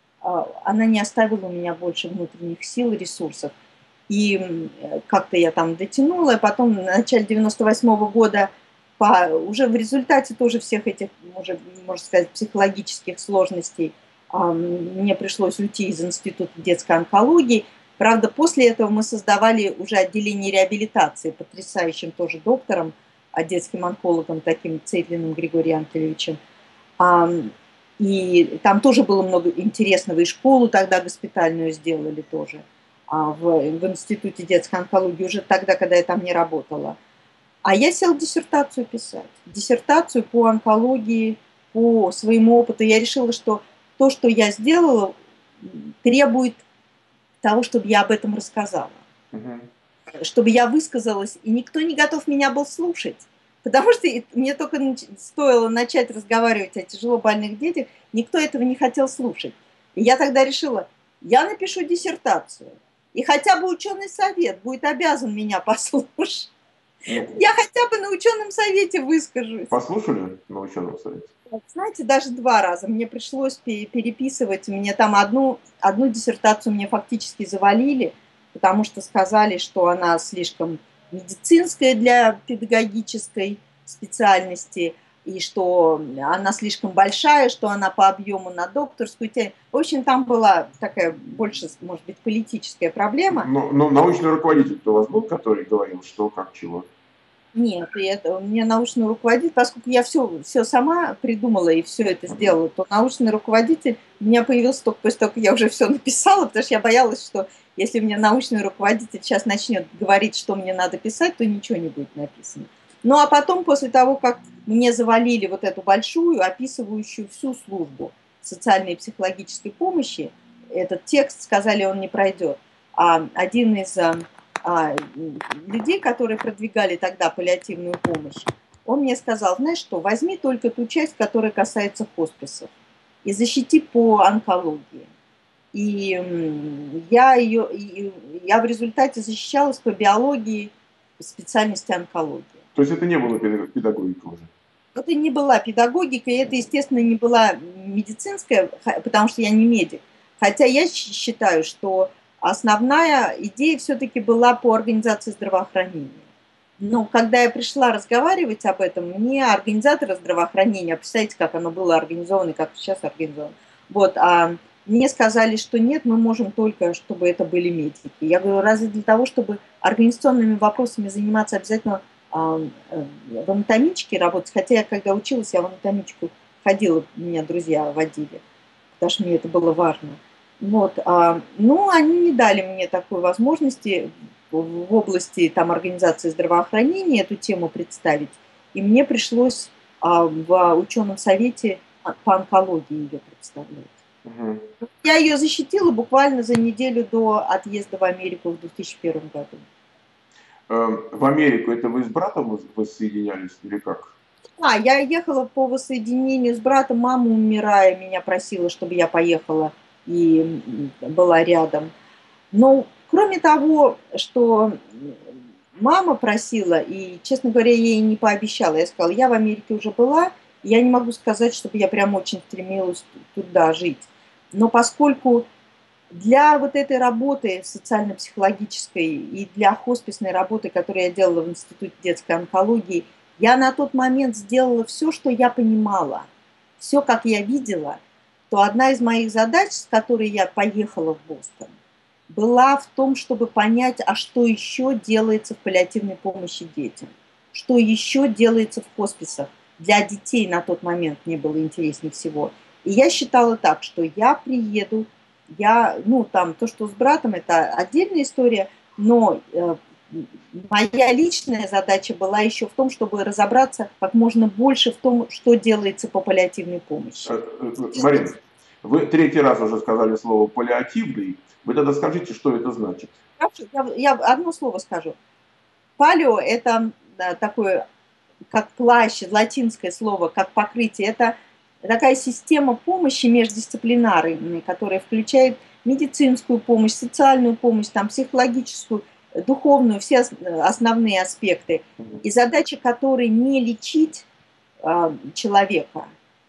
она не оставила у меня больше внутренних сил и ресурсов. И как-то я там дотянула, и потом в начале девяносто восьмого года по, уже в результате тоже всех этих, уже, можно сказать, психологических сложностей мне пришлось уйти из Института детской онкологии. Правда, после этого мы создавали уже отделение реабилитации, потрясающим тоже доктором, детским онкологом, таким Цейтлиным Григорием Анатольевичем. И там тоже было много интересного, и школу тогда госпитальную сделали тоже в, в Институте детской онкологии, уже тогда, когда я там не работала. А я села диссертацию писать. Диссертацию по онкологии, по своему опыту. Я решила, что то, что я сделала, требует того, чтобы я об этом рассказала. Угу. Чтобы я высказалась, и никто не готов меня был слушать. Потому что мне только стоило начать разговаривать о тяжело больных детях, никто этого не хотел слушать. И я тогда решила, я напишу диссертацию, и хотя бы ученый совет будет обязан меня послушать. Я хотя бы на ученом совете выскажусь. Послушали на ученом совете? Знаете, даже два раза. Мне пришлось переписывать. Мне там одну, одну диссертацию мне фактически завалили, потому что сказали, что она слишком медицинская для педагогической специальности, и что она слишком большая, что она по объему на докторскую тянет. В общем, там была такая больше, может быть, политическая проблема. Но, но научный руководитель у вас был, который говорил, что, как, чего? Нет, и это, у меня научный руководитель, поскольку я все, все сама придумала и все это сделала, то научный руководитель у меня появился только после того, как я уже все написала, потому что я боялась, что если мне научный руководитель сейчас начнет говорить, что мне надо писать, то ничего не будет написано. Ну а потом, после того, как мне завалили вот эту большую, описывающую всю службу социальной и психологической помощи, этот текст, сказали, он не пройдет. А один из а, людей, которые продвигали тогда паллиативную помощь, он мне сказал, знаешь что, возьми только ту часть, которая касается хосписов, и защити по онкологии. И я, ее, и я в результате защищалась по биологии специальности онкологии. То есть это не было педагогика уже? Это не была педагогика, и это, естественно, не была медицинская, потому что я не медик. Хотя я считаю, что основная идея все-таки была по организации здравоохранения. Но когда я пришла разговаривать об этом, мне организаторы здравоохранения, представляете, как оно было организовано и как сейчас организовано, вот, а мне сказали, что нет, мы можем только, чтобы это были медики. Я говорю, разве для того, чтобы организационными вопросами заниматься, обязательно в анатомичке работать, хотя я когда училась, я в анатомичку ходила, меня друзья водили, потому что мне это было важно. Вот, а, ну, они не дали мне такой возможности в области там, организации здравоохранения эту тему представить. И мне пришлось а, в ученом совете по онкологии ее представлять. Мгм. Я ее защитила буквально за неделю до отъезда в Америку в две тысячи первом году. Эм, В Америку это вы с братом воз- воссоединялись или как? А, я ехала по воссоединению с братом, мама, умирая, меня просила, чтобы я поехала и м, была рядом. Но кроме того, что мама просила, и, честно говоря, я ей не пообещала, я сказала, я в Америке уже была, я не могу сказать, чтобы я прям очень стремилась туда жить. Но поскольку для вот этой работы социально-психологической и для хосписной работы, которую я делала в Институте детской онкологии, я на тот момент сделала все, что я понимала, все, как я видела, то одна из моих задач, с которой я поехала в Бостон, была в том, чтобы понять, а что еще делается в паллиативной помощи детям, что еще делается в хосписах. Для детей на тот момент мне было интереснее всего. И я считала так, что я приеду, я, ну, там, то, что с братом, это отдельная история, но э, моя личная задача была еще в том, чтобы разобраться как можно больше в том, что делается по паллиативной помощи. Э, э, Марин, вы третий раз уже сказали слово паллиативный. Вы тогда скажите, что это значит? Я, я одно слово скажу. Палео – это да, такое, как плащ, латинское слово, как покрытие. Это такая система помощи междисциплинарной, которая включает медицинскую помощь, социальную помощь, там, психологическую, духовную, все основные аспекты. Мгм. И задача которой не лечить э, человека,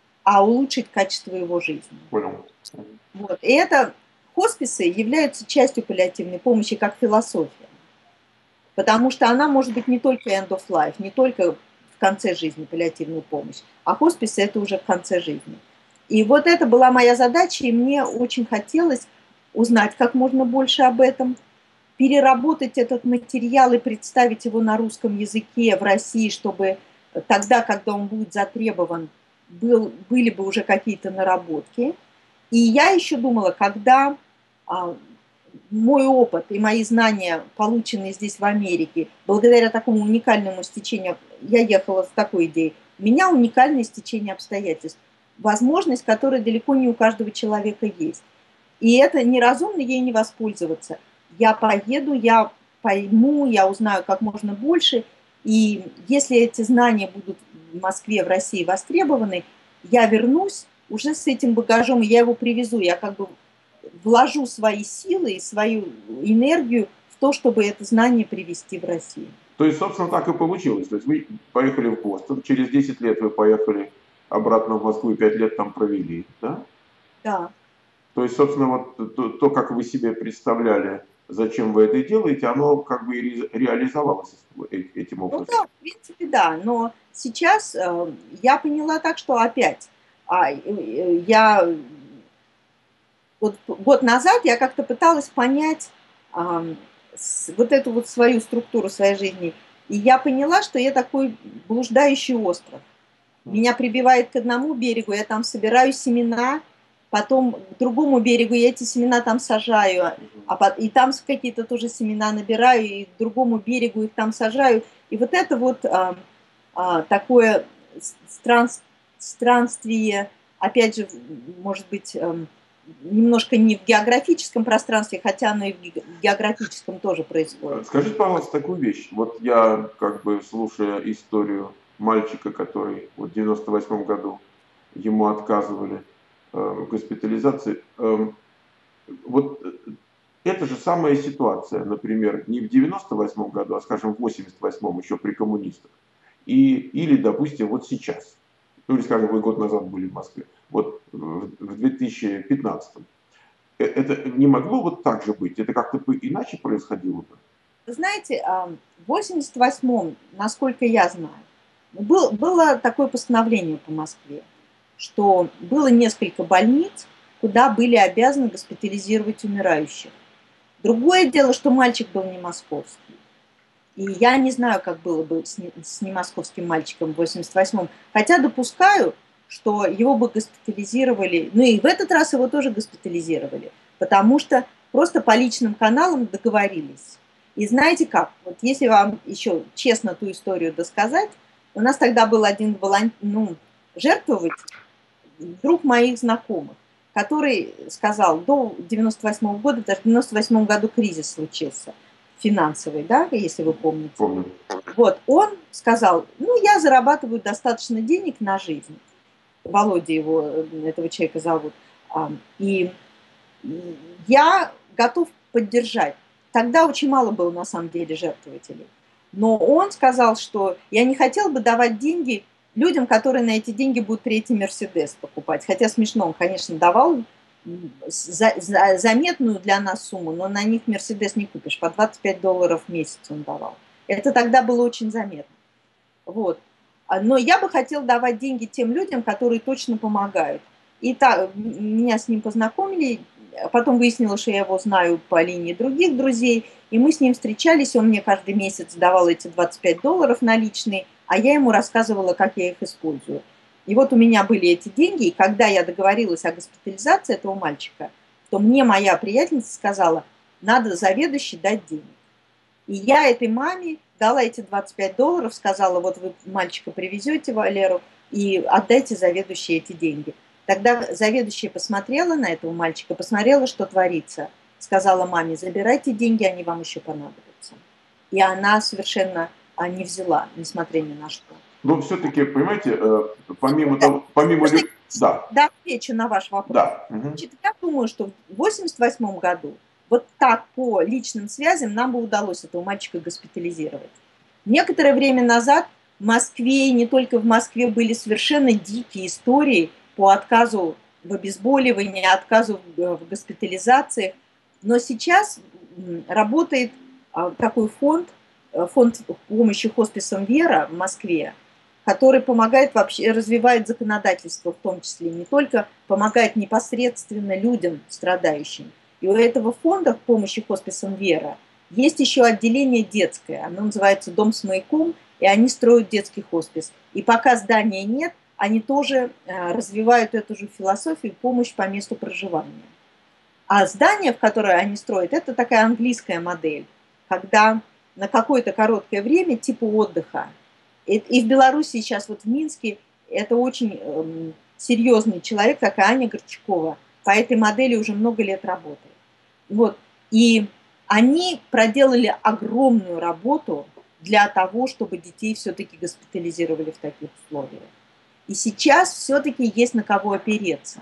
а улучшить качество его жизни. Понял. Вот. И это хосписы являются частью паллиативной помощи как философия. Потому что она может быть не только end of life, не только в конце жизни паллиативную помощь, а хоспис это уже в конце жизни. И вот это была моя задача, и мне очень хотелось узнать как можно больше об этом, переработать этот материал и представить его на русском языке в России, чтобы тогда, когда он будет затребован, был, были бы уже какие-то наработки. И я еще думала, когда а, мой опыт и мои знания, полученные здесь в Америке, благодаря такому уникальному стечению, я ехала с такой идеей, у меня уникальное стечение обстоятельств, возможность, которая далеко не у каждого человека есть. И это неразумно ей не воспользоваться. Я поеду, я пойму, я узнаю как можно больше, и если эти знания будут в Москве, в России востребованы, я вернусь уже с этим багажом, и я его привезу, я как бы вложу свои силы и свою энергию в то, чтобы это знание привести в Россию. То есть, собственно, так и получилось. То есть вы поехали в Бостон, через десять лет вы поехали обратно в Москву и пять лет там провели, да? Да. То есть, собственно, вот то, то, как вы себе представляли, зачем вы это делаете, оно как бы и реализовалось этим Ну образом. да, в принципе, да. Но сейчас э, я поняла так, что опять а, э, я вот год назад я как-то пыталась понять а, с, вот эту вот свою структуру своей жизни. И я поняла, что я такой блуждающий остров. Меня прибивает к одному берегу, я там собираю семена, потом к другому берегу я эти семена там сажаю, а и там какие-то тоже семена набираю, и к другому берегу их там сажаю. И вот это вот а, а, такое стран, странствие, опять же, может быть, эм, немножко не в географическом пространстве, хотя оно и в географическом тоже происходит. Скажите, пожалуйста, такую вещь. Вот я, как бы, слушая историю мальчика, который вот в девяносто восьмом году ему отказывали э, в госпитализации, э, вот это же самая ситуация, например, не в девяносто восьмом году, а, скажем, в восемьдесят восьмом, еще при коммунистах. И, или, допустим, вот сейчас. Ну, или, скажем, вы год назад были в Москве. Вот в две тысячи пятнадцатом. Это не могло вот так же быть? Это как-то иначе происходило бы? Вы знаете, в восемьдесят восьмом, насколько я знаю, был, было такое постановление по Москве, что было несколько больниц, куда были обязаны госпитализировать умирающих. Другое дело, что мальчик был не московский. И я не знаю, как было бы с, не, с немосковским мальчиком в восемьдесят восьмом. Хотя допускаю, что его бы госпитализировали, ну и в этот раз его тоже госпитализировали, потому что просто по личным каналам договорились. И знаете как, вот если вам еще честно ту историю досказать, у нас тогда был один волон... ну, жертвовать друг моих знакомых, который сказал, до девяносто восьмого года, даже в девяносто восьмом году кризис случился, финансовый, да, если вы помните. Помню. Вот, он сказал, ну, я зарабатываю достаточно денег на жизнь. Володя его, этого человека зовут. И я готов поддержать. Тогда очень мало было, на самом деле, жертвователей. Но он сказал, что я не хотел бы давать деньги людям, которые на эти деньги будут третий Мерседес покупать. Хотя смешно, он, конечно, давал за, за, заметную для нас сумму, но на них Мерседес не купишь. По двадцать пять долларов в месяц он давал. Это тогда было очень заметно. Вот. Но я бы хотел давать деньги тем людям, которые точно помогают. И так, меня с ним познакомили, потом выяснилось, что я его знаю по линии других друзей, и мы с ним встречались, он мне каждый месяц давал эти двадцать пять долларов наличные, а я ему рассказывала, как я их использую. И вот у меня были эти деньги, и когда я договорилась о госпитализации этого мальчика, то мне моя приятельница сказала, надо заведующей дать денег. И я этой маме дала эти двадцать пять долларов, сказала, вот вы мальчика привезете, Валеру, и отдайте заведующей эти деньги. Тогда заведующая посмотрела на этого мальчика, посмотрела, что творится. Сказала маме, забирайте деньги, они вам еще понадобятся. И она совершенно не взяла, несмотря ни на что. Но все-таки, понимаете, помимо да. того, помимо... Можно... Да. Да, отвечу на ваш вопрос. Да. Значит, я думаю, что в восемьдесят восьмом году вот так по личным связям нам бы удалось этого мальчика госпитализировать. Некоторое время назад в Москве, и не только в Москве, были совершенно дикие истории по отказу в обезболивании, отказу в госпитализации. Но сейчас работает такой фонд, фонд помощи хосписам «Вера» в Москве, который помогает вообще, развивает законодательство в том числе, не только помогает непосредственно людям страдающим. И у этого фонда помощи хосписам «Вера» есть еще отделение детское, оно называется «Дом с маяком», и они строят детский хоспис. И пока здания нет, они тоже развивают эту же философию, помощь по месту проживания. А здание, в которое они строят, это такая английская модель, когда на какое-то короткое время, типа отдыха. И, и в Беларуси сейчас, вот в Минске, это очень э, серьезный человек, такая Аня Горчакова, по этой модели уже много лет работает. Вот. И они проделали огромную работу для того, чтобы детей все-таки госпитализировали в таких условиях. И сейчас все-таки есть на кого опереться.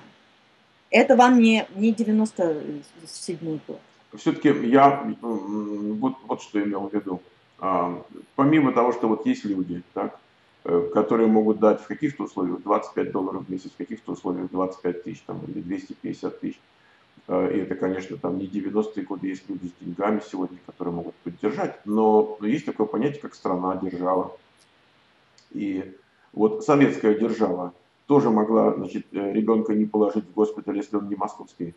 Это вам не, не девяносто седьмой год. Все-таки я вот, вот что имел в виду. А, помимо того, что вот есть люди, так, которые могут дать в каких-то условиях двадцать пять долларов в месяц, в каких-то условиях двадцать пять тысяч там, или двести пятьдесят тысяч. И это, конечно, там не девяностые годы, есть люди с деньгами сегодня, которые могут поддержать. Но, но есть такое понятие, как страна, держава. И вот советская держава тоже могла, значит, ребенка не положить в госпиталь, если он не московский.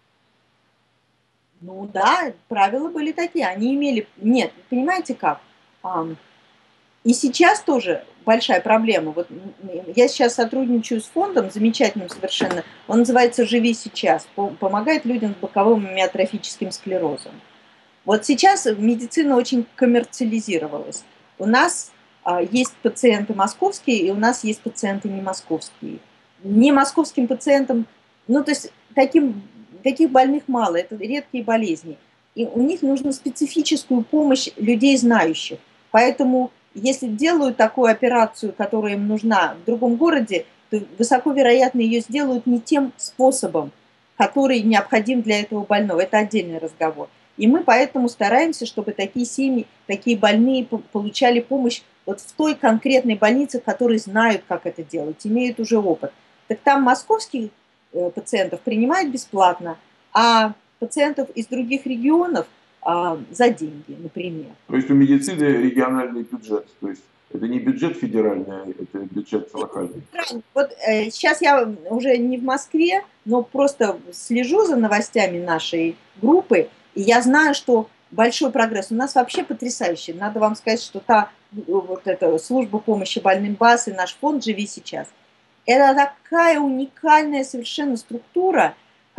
Ну да, правила были такие, они имели... Нет, понимаете как? И сейчас тоже большая проблема. Вот я сейчас сотрудничаю с фондом, замечательным совершенно, он называется «Живи сейчас», помогает людям с боковым амиотрофическим склерозом. Вот сейчас медицина очень коммерциализировалась. У нас есть пациенты московские, и у нас есть пациенты не московские. Не московским пациентам, ну то есть таким... Таких больных мало, это редкие болезни. И у них нужна специфическую помощь людей знающих. Поэтому, если делают такую операцию, которая им нужна в другом городе, то высоко вероятно ее сделают не тем способом, который необходим для этого больного. Это отдельный разговор. И мы поэтому стараемся, чтобы такие семьи, такие больные получали помощь вот в той конкретной больнице, которые знают, как это делать, имеют уже опыт. Так там московские пациентов принимают бесплатно, а пациентов из других регионов а, за деньги, например. То есть у медицины региональный бюджет, то есть это не бюджет федеральный, это бюджет локальный. Вот э, сейчас я уже не в Москве, но просто слежу за новостями нашей группы, и я знаю, что большой прогресс. У нас вообще потрясающий. Надо вам сказать, что та вот эта служба помощи больным БАС и наш фонд «Живи сейчас» — это такая уникальная совершенно структура,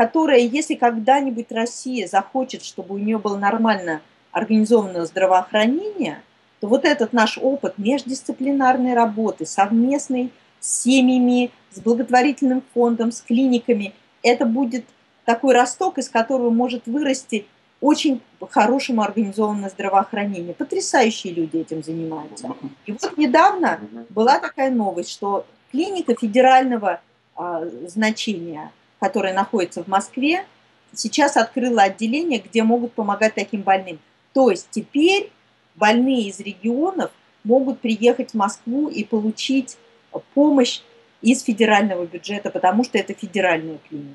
которая, если когда-нибудь Россия захочет, чтобы у нее было нормально организованное здравоохранение, то вот этот наш опыт междисциплинарной работы, совместной с семьями, с благотворительным фондом, с клиниками, это будет такой росток, из которого может вырасти очень хорошему организованное здравоохранение. Потрясающие люди этим занимаются. И вот недавно была такая новость, что клиника федерального а, значения, которая находится в Москве, сейчас открыла отделение, где могут помогать таким больным. То есть теперь больные из регионов могут приехать в Москву и получить помощь из федерального бюджета, потому что это федеральная клиника.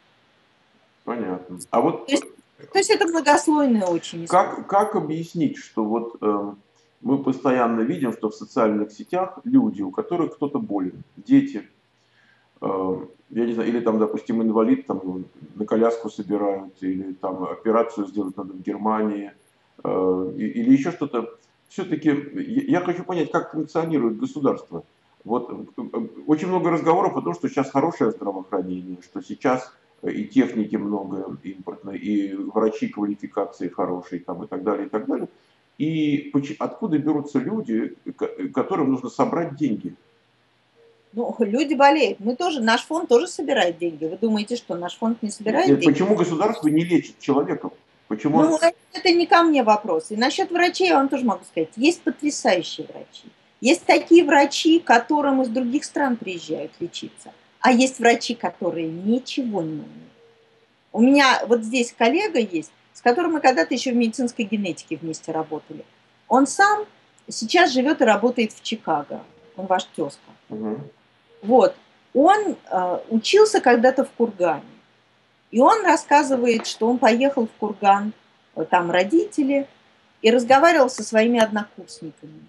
Понятно. А вот то, есть, то есть это многослойная очень история. Как, как объяснить, что вот э, мы постоянно видим, что в социальных сетях люди, у которых кто-то болен, дети, э, я не знаю, или там, допустим, инвалид там на коляску собирают, или там операцию сделать надо в Германии, э, или еще что-то. Все-таки я хочу понять, как функционирует государство. Вот очень много разговоров о том, что сейчас хорошее здравоохранение, что сейчас и техники много импортной, и врачи квалификации хорошие, там, и так далее, и так далее. И откуда берутся люди, которым нужно собрать деньги? Ну, люди болеют. Мы тоже, наш фонд тоже собирает деньги. Вы думаете, что наш фонд не собирает Нет, деньги? Почему государство не лечит человека? Почему? Ну, это не ко мне вопрос. И насчет врачей я вам тоже могу сказать. Есть потрясающие врачи. Есть такие врачи, к которым из других стран приезжают лечиться. А есть врачи, которые ничего не умеют. У меня вот здесь коллега есть, с которым мы когда-то еще в медицинской генетике вместе работали. Он сам сейчас живет и работает в Чикаго. Он ваш тезка. Угу. Вот. Он э, учился когда-то в Кургане. И он рассказывает, что он поехал в Курган, там родители, и разговаривал со своими однокурсниками.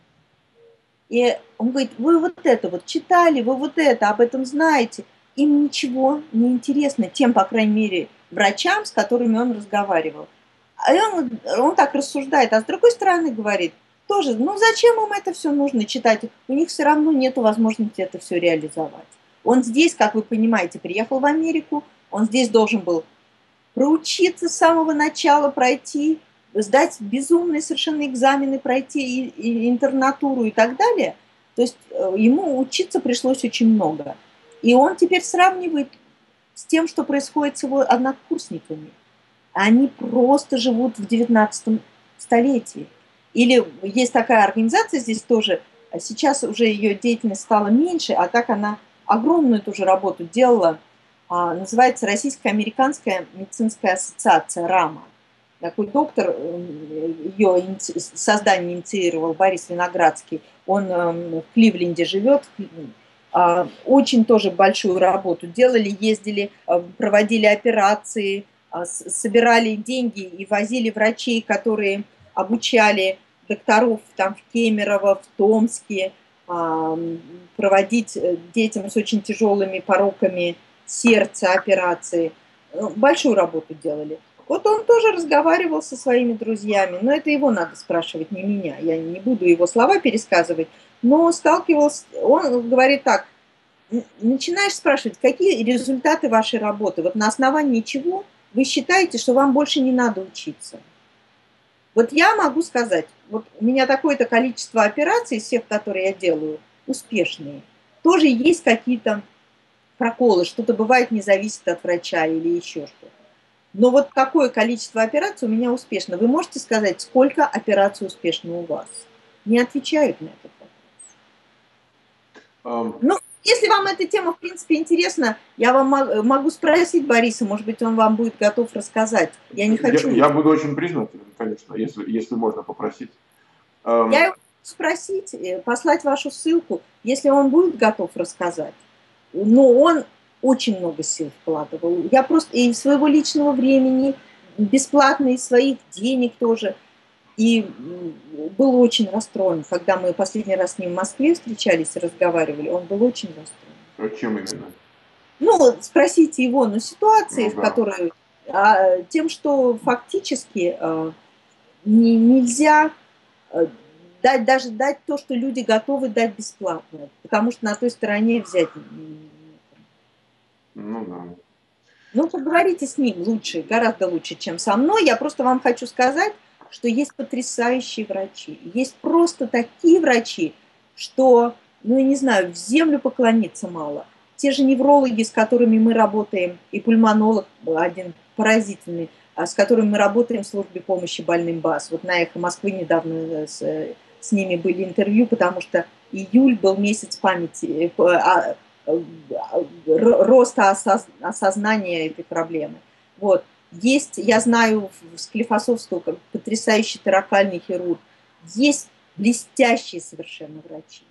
И он говорит, вы вот это вот читали, вы вот это, об этом знаете. Им ничего не интересно, тем, по крайней мере, врачам, с которыми он разговаривал. А он, он так рассуждает, а с другой стороны говорит, тоже, ну зачем им это все нужно читать? У них все равно нет возможности это все реализовать. Он здесь, как вы понимаете, приехал в Америку, он здесь должен был проучиться с самого начала, пройти, сдать безумные совершенно экзамены, пройти и, и интернатуру и так далее. То есть ему учиться пришлось очень много. И он теперь сравнивает с тем, что происходит с его однокурсниками. Они просто живут в девятнадцатом столетии. Или есть такая организация здесь тоже, сейчас уже ее деятельность стала меньше, а так она огромную тоже работу делала. Называется Российско-американская медицинская ассоциация РАМА. Такой доктор, ее создание инициировал Борис Виноградский. Он в Кливленде живет, очень тоже большую работу делали, ездили, проводили операции, собирали деньги и возили врачей, которые обучали докторов там в Кемерово, в Томске, проводить детям с очень тяжелыми пороками сердца операции. Большую работу делали. Вот он тоже разговаривал со своими друзьями, но это его надо спрашивать, не меня. Я не буду его слова пересказывать, но сталкивался, он говорит так, начинаешь спрашивать, какие результаты вашей работы, вот на основании чего вы считаете, что вам больше не надо учиться. Вот я могу сказать, вот у меня такое-то количество операций, из всех, которые я делаю, успешные. Тоже есть какие-то проколы, что-то бывает не зависит от врача или еще что-то. Но вот такое количество операций у меня успешно. Вы можете сказать, сколько операций успешно у вас? Не отвечают на этот вопрос. Um... Ну, если вам эта тема, в принципе, интересна, я вам могу спросить Бориса, может быть, он вам будет готов рассказать. Я не хочу... Я, я буду очень признателен, конечно, если, если можно попросить. Um... Я его спросить, послать вашу ссылку, если он будет готов рассказать. Но он очень много сил вкладывал. Я просто и своего личного времени, бесплатно, и своих денег тоже. И был очень расстроен, когда мы последний раз с ним в Москве встречались и разговаривали, он был очень расстроен. А чем именно? Ну, спросите его, но ситуации, ну, да. в которой... А, тем, что фактически а, не, нельзя а, дать, даже дать то, что люди готовы дать бесплатно, потому что на той стороне взять... Ну да. Ну, поговорите с ним лучше, гораздо лучше, чем со мной. Я просто вам хочу сказать, что есть потрясающие врачи. Есть просто такие врачи, что, ну, я не знаю, в землю поклониться мало. Те же неврологи, с которыми мы работаем, и пульмонолог один поразительный, с которыми мы работаем в службе помощи больным БАС. Вот на «Эхо Москвы» недавно с, с ними были интервью, потому что июль был месяц памяти, роста осознания этой проблемы. Вот. Есть, я знаю, Склифосовского, как потрясающий торакальный хирург, есть блестящие совершенно врачи.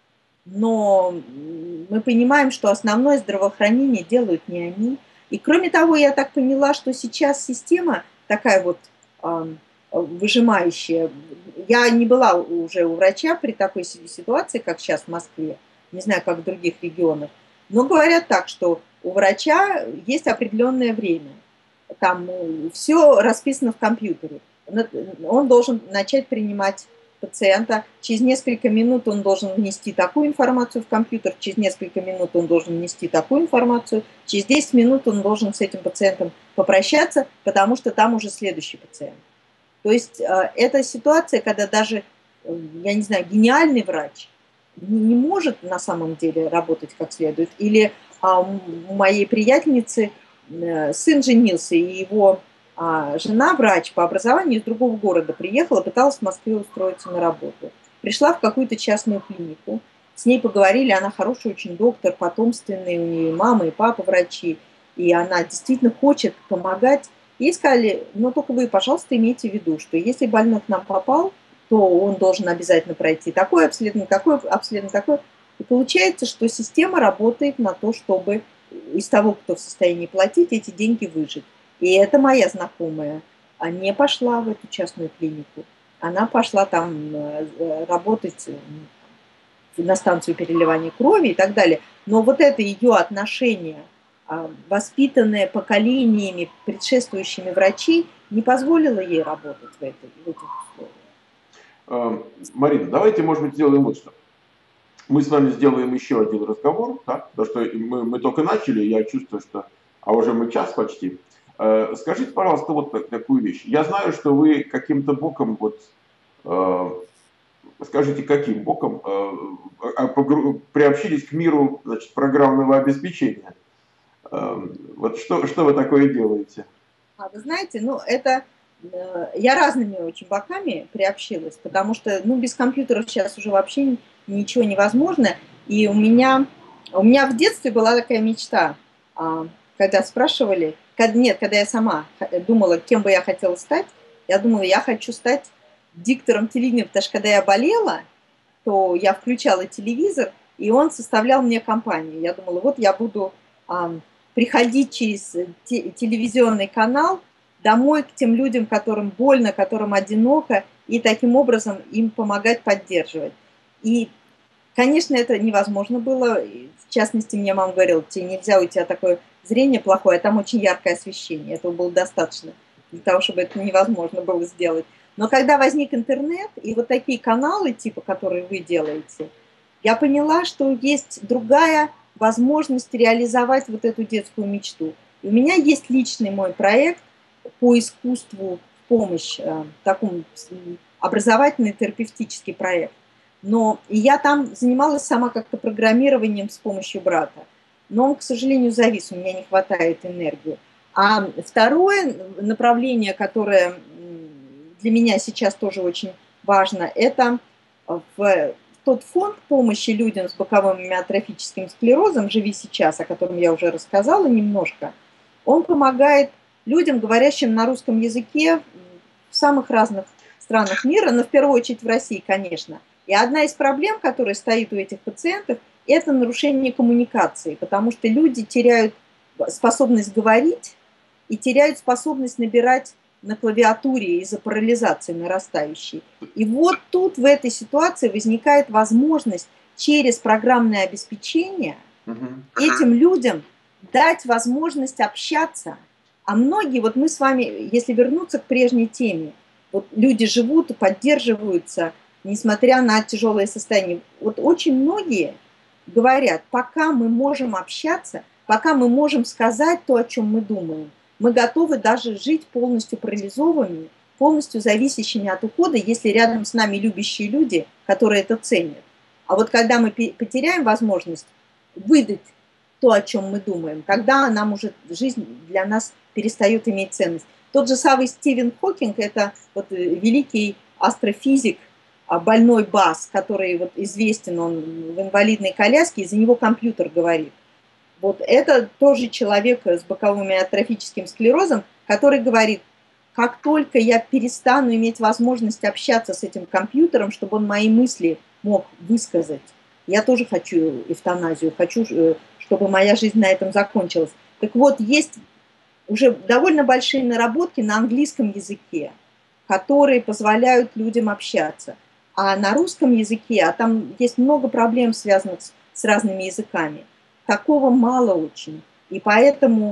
Но мы понимаем, что основное здравоохранение делают не они. И кроме того, я так поняла, что сейчас система такая вот э, выжимающая. Я не была уже у врача при такой ситуации, как сейчас в Москве. Не знаю, как в других регионах. Но говорят так, что у врача есть определенное время. Там все расписано в компьютере. Он должен начать принимать пациента. Через несколько минут он должен внести такую информацию в компьютер, через несколько минут он должен внести такую информацию, через десять минут он должен с этим пациентом попрощаться, потому что там уже следующий пациент. То есть это ситуация, когда даже, я не знаю, гениальный врач не может на самом деле работать как следует. Или а, у моей приятельницы сын женился, и его а, жена, врач по образованию из другого города, приехала, пыталась в Москве устроиться на работу. Пришла в какую-то частную клинику, с ней поговорили, она хороший очень доктор, потомственный, у нее и мама, и папа врачи, и она действительно хочет помогать. Ей сказали, ну только вы, пожалуйста, имейте в виду, что если больной к нам попал, то он должен обязательно пройти такое обследование, такое обследование, такое. И получается, что система работает на то, чтобы из того, кто в состоянии платить, эти деньги выжить. И это моя знакомая. Она не пошла в эту частную клинику. Она пошла там работать на станцию переливания крови и так далее. Но вот это ее отношение, воспитанное поколениями, предшествующими врачей, не позволило ей работать в, этой, в этих условиях. Марина, давайте, может быть, сделаем вот что. Мы с вами сделаем еще один разговор, да? Потому что мы, мы только начали, я чувствую, что... А уже мы час почти. Скажите, пожалуйста, вот такую вещь. Я знаю, что вы каким-то боком, вот, скажите, каким боком приобщились к миру, значит, программного обеспечения. Вот что, что вы такое делаете? А, вы знаете, ну, это... Я разными очень боками приобщилась, потому что, ну, без компьютеров сейчас уже вообще ничего невозможно. И у меня, у меня в детстве была такая мечта, когда спрашивали, когда, нет, когда я сама думала, кем бы я хотела стать, я думала, я хочу стать диктором телевидения, потому что когда я болела, то я включала телевизор, и он составлял мне компанию. Я думала, вот я буду а, приходить через те, телевизионный канал домой к тем людям, которым больно, которым одиноко, и таким образом им помогать, поддерживать. И, конечно, это невозможно было. В частности, мне мама говорила, тебе нельзя, у тебя такое зрение плохое, а там очень яркое освещение. Этого было достаточно для того, чтобы это невозможно было сделать. Но когда возник интернет и вот такие каналы, типа, которые вы делаете, я поняла, что есть другая возможность реализовать вот эту детскую мечту. И у меня есть личный мой проект по искусству в помощь, такой образовательный терапевтический проект. Но я там занималась сама как-то программированием с помощью брата. Но он, к сожалению, завис, у меня не хватает энергии. А второе направление, которое для меня сейчас тоже очень важно, это в тот фонд помощи людям с боковым миотрофическим склерозом «Живи сейчас», о котором я уже рассказала немножко. Он помогает людям, говорящим на русском языке в самых разных странах мира, но в первую очередь в России, конечно. И одна из проблем, которая стоит у этих пациентов, это нарушение коммуникации, потому что люди теряют способность говорить и теряют способность набирать на клавиатуре из-за парализации нарастающей. И вот тут в этой ситуации возникает возможность через программное обеспечение этим людям дать возможность общаться. А многие, вот мы с вами, если вернуться к прежней теме, вот люди живут и поддерживаются, несмотря на тяжелое состояние. Вот очень многие говорят, пока мы можем общаться, пока мы можем сказать то, о чем мы думаем. Мы готовы даже жить полностью парализованными, полностью зависящими от ухода, если рядом с нами любящие люди, которые это ценят. А вот когда мы потеряем возможность выдать то, о чем мы думаем, тогда нам уже жизнь для нас перестает иметь ценность. Тот же самый Стивен Хокинг, это вот великий астрофизик, больной Бас, который вот известен, он в инвалидной коляске, и за него компьютер говорит. Вот это тоже человек с боковым атрофическим склерозом, который говорит, как только я перестану иметь возможность общаться с этим компьютером, чтобы он мои мысли мог высказать, я тоже хочу эвтаназию, хочу, чтобы моя жизнь на этом закончилась. Так вот, есть уже довольно большие наработки на английском языке, которые позволяют людям общаться. А на русском языке, а там есть много проблем, связанных с, с разными языками, такого мало очень. И поэтому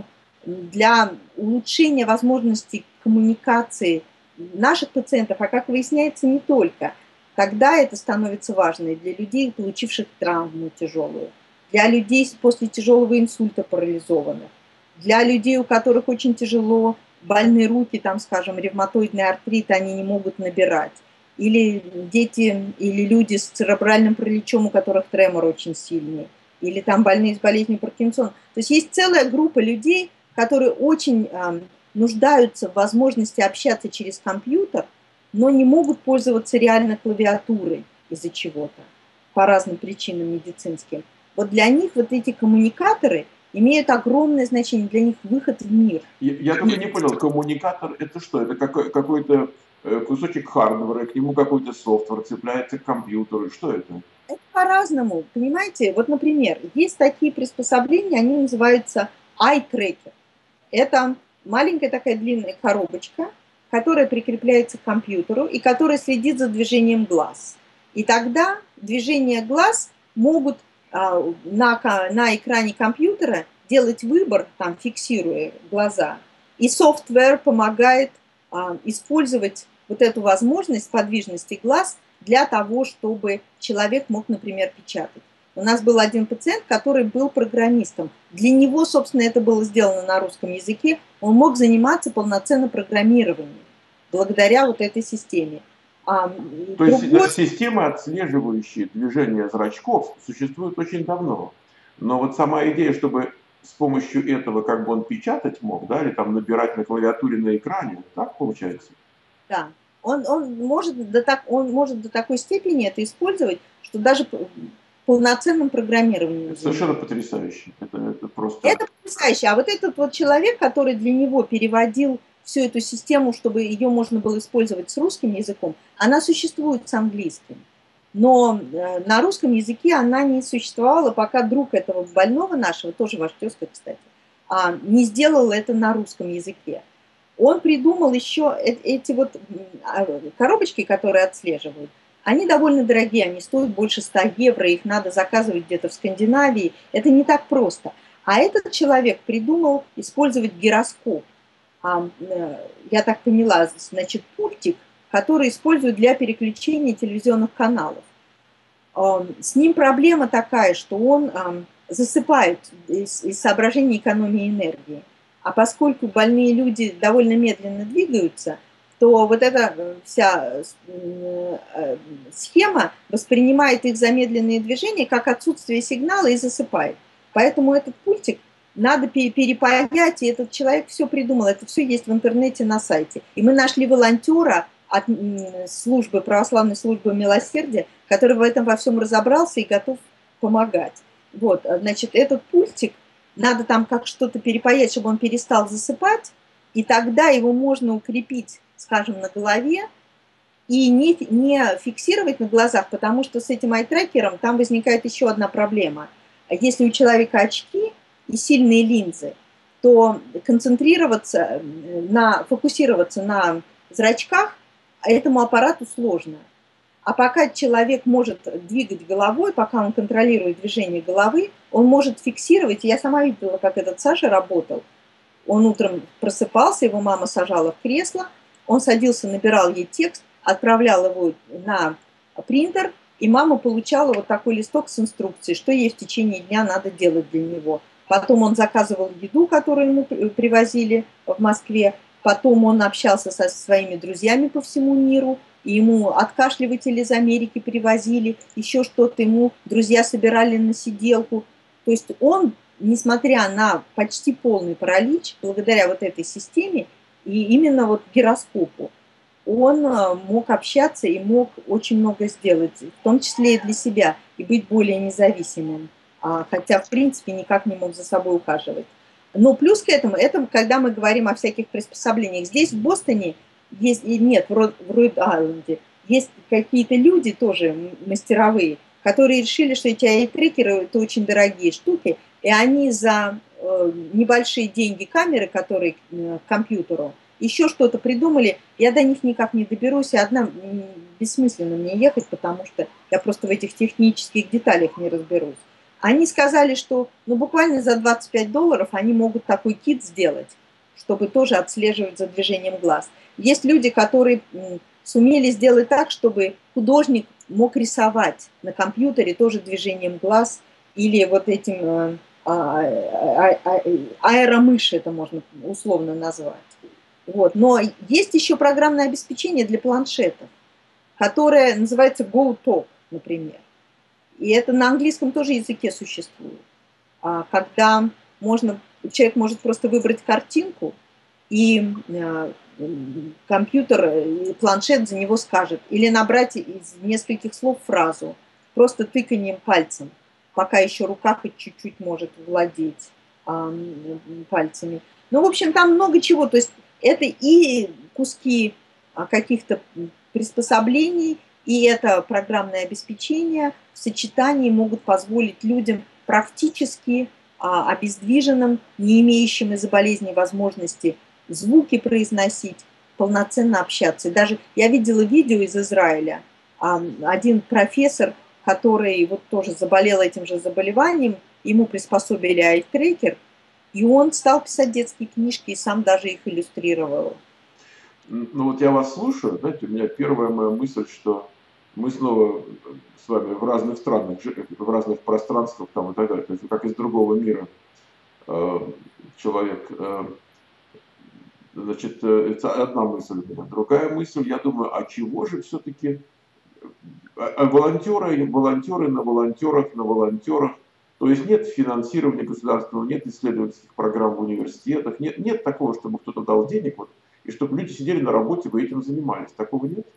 для улучшения возможностей коммуникации наших пациентов, а как выясняется, не только, тогда это становится важно и для людей, получивших травму тяжелую, для людей после тяжелого инсульта парализованных, для людей, у которых очень тяжело, больные руки, там, скажем, ревматоидный артрит, они не могут набирать. Или дети, или люди с церебральным параличом, у которых тремор очень сильный. Или там больные с болезнью Паркинсона. То есть есть целая группа людей, которые очень э, нуждаются в возможности общаться через компьютер, но не могут пользоваться реально клавиатурой из-за чего-то, по разным причинам медицинским. Вот для них вот эти коммуникаторы имеют огромное значение, для них выход в мир. Я, я только не понял, коммуникатор это что? Это какой, какой-то кусочек хардвера, к нему какой-то софтвер цепляется к компьютеру, что это? Это по-разному, понимаете? Вот, например, есть такие приспособления, они называются eye tracker. Это маленькая такая длинная коробочка, которая прикрепляется к компьютеру и которая следит за движением глаз. И тогда движения глаз могут а, на, на экране компьютера делать выбор, там, фиксируя глаза. И софтвер помогает а, использовать вот эту возможность подвижности глаз для того, чтобы человек мог, например, печатать. У нас был один пациент, который был программистом. Для него, собственно, это было сделано на русском языке. Он мог заниматься полноценно программированием благодаря вот этой системе. А, То другой... есть системы, отслеживающие движение зрачков, существуют очень давно. Но вот сама идея, чтобы с помощью этого как бы он печатать мог, да, или там набирать на клавиатуре на экране, так получается? Да. Он, он, может до так, он может до такой степени это использовать, что даже полноценным программированием. Это совершенно потрясающе. Это, это просто... Это потрясающе. А вот этот вот человек, который для него переводил всю эту систему, чтобы ее можно было использовать с русским языком, она существует с английским. Но на русском языке она не существовала, пока друг этого больного нашего, тоже ваш тезка, кстати, не сделал это на русском языке. Он придумал еще эти вот коробочки, которые отслеживают. Они довольно дорогие, они стоят больше ста евро, их надо заказывать где-то в Скандинавии. Это не так просто. А этот человек придумал использовать гироскоп. Я так поняла, значит, пультик, который используют для переключения телевизионных каналов. С ним проблема такая, что он засыпает из, из соображений экономии энергии. А поскольку больные люди довольно медленно двигаются, то вот эта вся схема воспринимает их замедленные движения как отсутствие сигнала и засыпает. Поэтому этот пультик надо перепаять, и этот человек все придумал. Это все есть в интернете на сайте. И мы нашли волонтера от службы, православной службы милосердия, который в этом во всем разобрался и готов помогать. Вот, значит, этот пультик, надо там как что-то перепаять, чтобы он перестал засыпать, и тогда его можно укрепить, скажем, на голове и не, не фиксировать на глазах, потому что с этим айтрекером там возникает еще одна проблема. Если у человека очки и сильные линзы, то концентрироваться, на, фокусироваться на зрачках этому аппарату сложно. А пока человек может двигать головой, пока он контролирует движение головы, он может фиксировать. Я сама видела, как этот Саша работал. Он утром просыпался, его мама сажала в кресло, он садился, набирал ей текст, отправлял его на принтер, и мама получала вот такой листок с инструкцией, что ей в течение дня надо делать для него. потом он заказывал еду, которую ему привозили в Москве, потом он общался со своими друзьями по всему миру, и ему откашливатели из Америки привозили, еще что-то ему друзья собирали на сиделку. То есть он, несмотря на почти полный паралич, благодаря вот этой системе и именно вот гироскопу, он мог общаться и мог очень много сделать, в том числе и для себя, и быть более независимым, хотя, в принципе, никак не мог за собой ухаживать. Но плюс к этому, это когда мы говорим о всяких приспособлениях. Здесь, в Бостоне, есть, нет, в Род-Айленде, есть какие-то люди тоже мастеровые, которые решили, что эти ай-трекеры – это очень дорогие штуки, и они за э, небольшие деньги камеры, которые к компьютеру, еще что-то придумали, я до них никак не доберусь, и одна бессмысленно мне ехать, потому что я просто в этих технических деталях не разберусь. Они сказали, что ну, буквально за двадцать пять долларов они могут такой кит сделать, чтобы тоже отслеживать за движением глаз. Есть люди, которые сумели сделать так, чтобы художник мог рисовать на компьютере тоже движением глаз или вот этим аэромышь, это можно условно назвать. Вот. Но есть еще программное обеспечение для планшетов, которое называется GoTalk, например. И это на английском тоже языке существует. Когда можно, человек может просто выбрать картинку, и компьютер, планшет за него скажет. Или набрать из нескольких слов фразу, просто тыканием пальцем, пока еще рука хоть чуть-чуть может владеть пальцами. Ну, в общем, там много чего. То есть это и куски каких-то приспособлений, и это программное обеспечение в сочетании могут позволить людям практически а, обездвиженным, не имеющим из-за болезни возможности звуки произносить, полноценно общаться. И даже я видела видео из Израиля, а, один профессор, который вот тоже заболел этим же заболеванием, ему приспособили ай-трекер, и он стал писать детские книжки и сам даже их иллюстрировал. Ну вот я вас слушаю, знаете, у меня первая моя мысль, что мы снова с вами в разных странах, в разных пространствах там и так далее, то есть как из другого мира э, человек. Э, значит, это одна мысль у меня. Другая мысль, я думаю, а чего же все-таки волонтеры, волонтеры на волонтерах, на волонтерах, то есть нет финансирования государственного, нет исследовательских программ в университетах, нет, нет такого, чтобы кто-то дал денег, вот, и чтобы люди сидели на работе, вы этим занимались. Такого нет?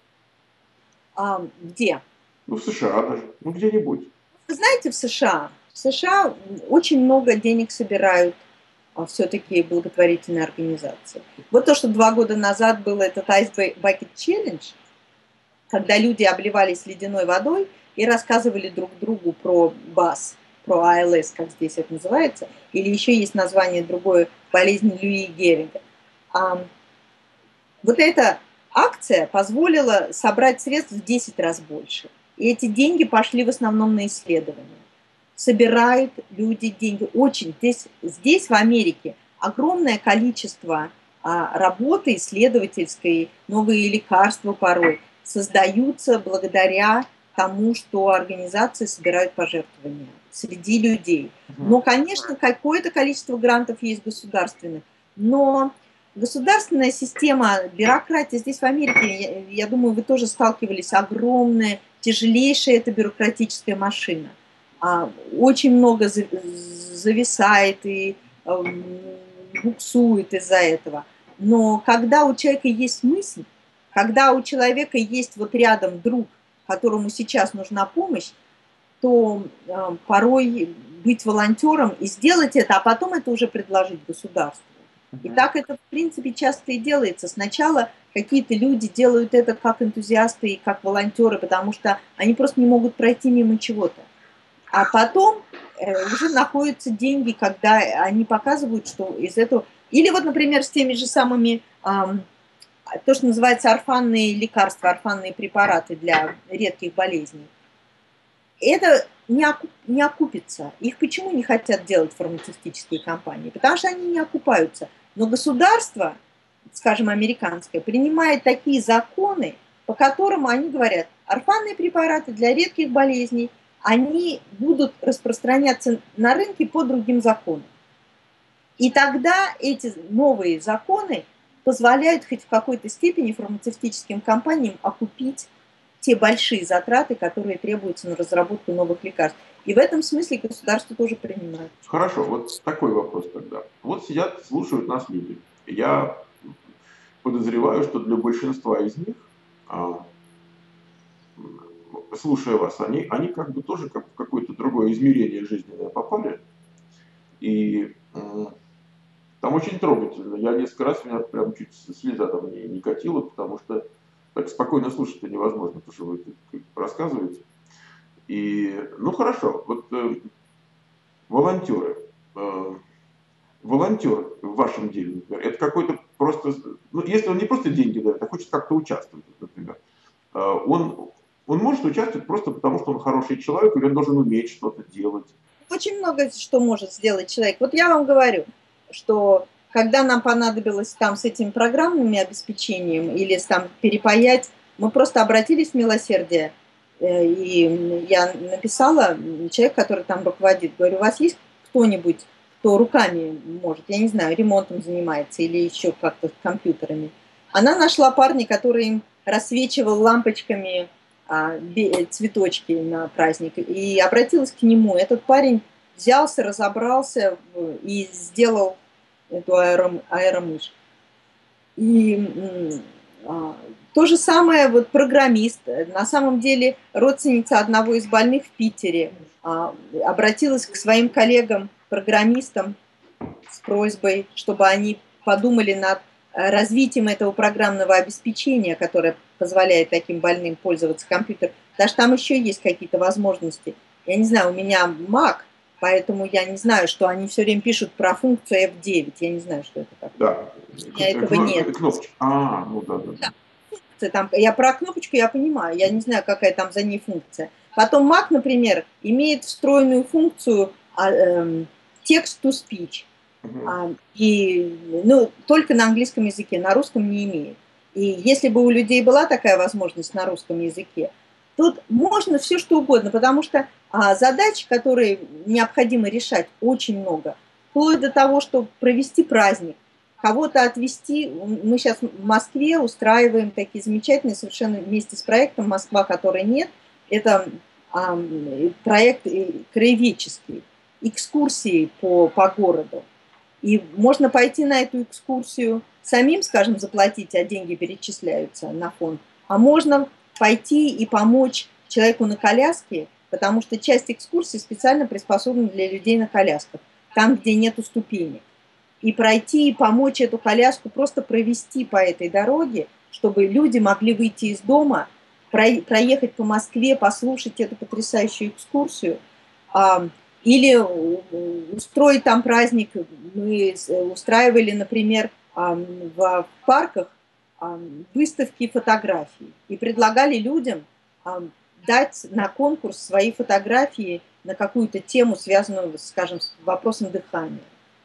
А, где? Ну, в США даже. Ну, где-нибудь. Вы знаете, в США, в США очень много денег собирают а, все-таки благотворительные организации. Вот то, что два года назад был этот Ice Bucket Challenge, когда люди обливались ледяной водой и рассказывали друг другу про БАС, про а эл эс, как здесь это называется, или еще есть название другое, болезнь Льюи Геринга. А, вот эта акция позволила собрать средств в десять раз больше. И эти деньги пошли в основном на исследования. Собирают люди деньги. Очень. Здесь, здесь в Америке, огромное количество а, работы исследовательской, новые лекарства порой создаются благодаря тому, что организации собирают пожертвования среди людей. Но, конечно, какое-то количество грантов есть государственных, но государственная система, бюрократия здесь в Америке, я, я думаю, вы тоже сталкивались, огромная, тяжелейшая эта бюрократическая машина. А, очень много зависает и э, буксует из-за этого. Но когда у человека есть мысль, когда у человека есть вот рядом друг, которому сейчас нужна помощь, то э, порой быть волонтером и сделать это, а потом это уже предложить государству. И так это, в принципе, часто и делается. Сначала какие-то люди делают это как энтузиасты и как волонтеры, потому что они просто не могут пройти мимо чего-то. А потом э, уже находятся деньги, когда они показывают, что из этого... Или вот, например, с теми же самыми, э, то, что называется орфанные лекарства, орфанные препараты для редких болезней. Это не, окуп, не окупится. Их почему не хотят делать фармацевтические компании? Потому что они не окупаются. Но государство, скажем, американское, принимает такие законы, по которым они говорят, орфанные препараты для редких болезней, они будут распространяться на рынке по другим законам. И тогда эти новые законы позволяют хоть в какой-то степени фармацевтическим компаниям окупить те большие затраты, которые требуются на разработку новых лекарств. И в этом смысле государство тоже принимает. Хорошо, вот такой вопрос тогда. Вот сидят, слушают нас люди. Я подозреваю, что для большинства из них, слушая вас, они, они как бы тоже как в какое-то другое измерение жизненное попали. И там очень трогательно. Я несколько раз, у меня прям чуть слеза там не, не катила, потому что так спокойно слушать-то невозможно, то, что вы рассказываете. И, ну хорошо, вот э, волонтеры. Э, волонтер в вашем деле, например, это какой-то просто, ну, если он не просто деньги дает, а хочет как-то участвовать, например, э, он, он может участвовать просто потому, что он хороший человек, или он должен уметь что-то делать. Очень много что может сделать человек. Вот я вам говорю, что когда нам понадобилось там с этим программным обеспечением или там перепаять, мы просто обратились в милосердие, и я написала, человек, который там руководит, говорю, у вас есть кто-нибудь, кто руками может, я не знаю, ремонтом занимается или еще как-то компьютерами. Она нашла парня, который им рассвечивал лампочками а, цветочки на праздник, и обратилась к нему. Этот парень взялся, разобрался и сделал эту аэро, аэромышь. И а, то же самое вот программист. На самом деле родственница одного из больных в Питере а, обратилась к своим коллегам-программистам с просьбой, чтобы они подумали над развитием этого программного обеспечения, которое позволяет таким больным пользоваться компьютером. Даже там еще есть какие-то возможности. Я не знаю, у меня Mac, поэтому я не знаю, что они все время пишут про функцию эф девять. Я не знаю, что это такое. Да. У меня этого нет. Кнопочка. А, ну да, да. да. Функция, там, я про кнопочку я понимаю, я не знаю, какая там за ней функция. Потом Mac, например, имеет встроенную функцию э, text-to-speech. Uh-huh. И, ну, только на английском языке, на русском не имеет. И если бы у людей была такая возможность на русском языке, тут можно все что угодно, потому что а, задач, которые необходимо решать, очень много. Вплоть до того, чтобы провести праздник, кого-то отвезти. Мы сейчас в Москве устраиваем такие замечательные совершенно вместе с проектом «Москва, которой нет». Это а, проект краеведческий, экскурсии по, по городу. И можно пойти на эту экскурсию самим, скажем, заплатить, а деньги перечисляются на фонд. А можно пойти и помочь человеку на коляске, потому что часть экскурсии специально приспособлена для людей на колясках, там, где нету ступенек. И пройти и помочь эту коляску, просто провести по этой дороге, чтобы люди могли выйти из дома, проехать по Москве, послушать эту потрясающую экскурсию. Или устроить там праздник. Мы устраивали, например, в парках выставки фотографий и предлагали людям дать на конкурс свои фотографии на какую-то тему, связанную, скажем, с вопросом дыхания,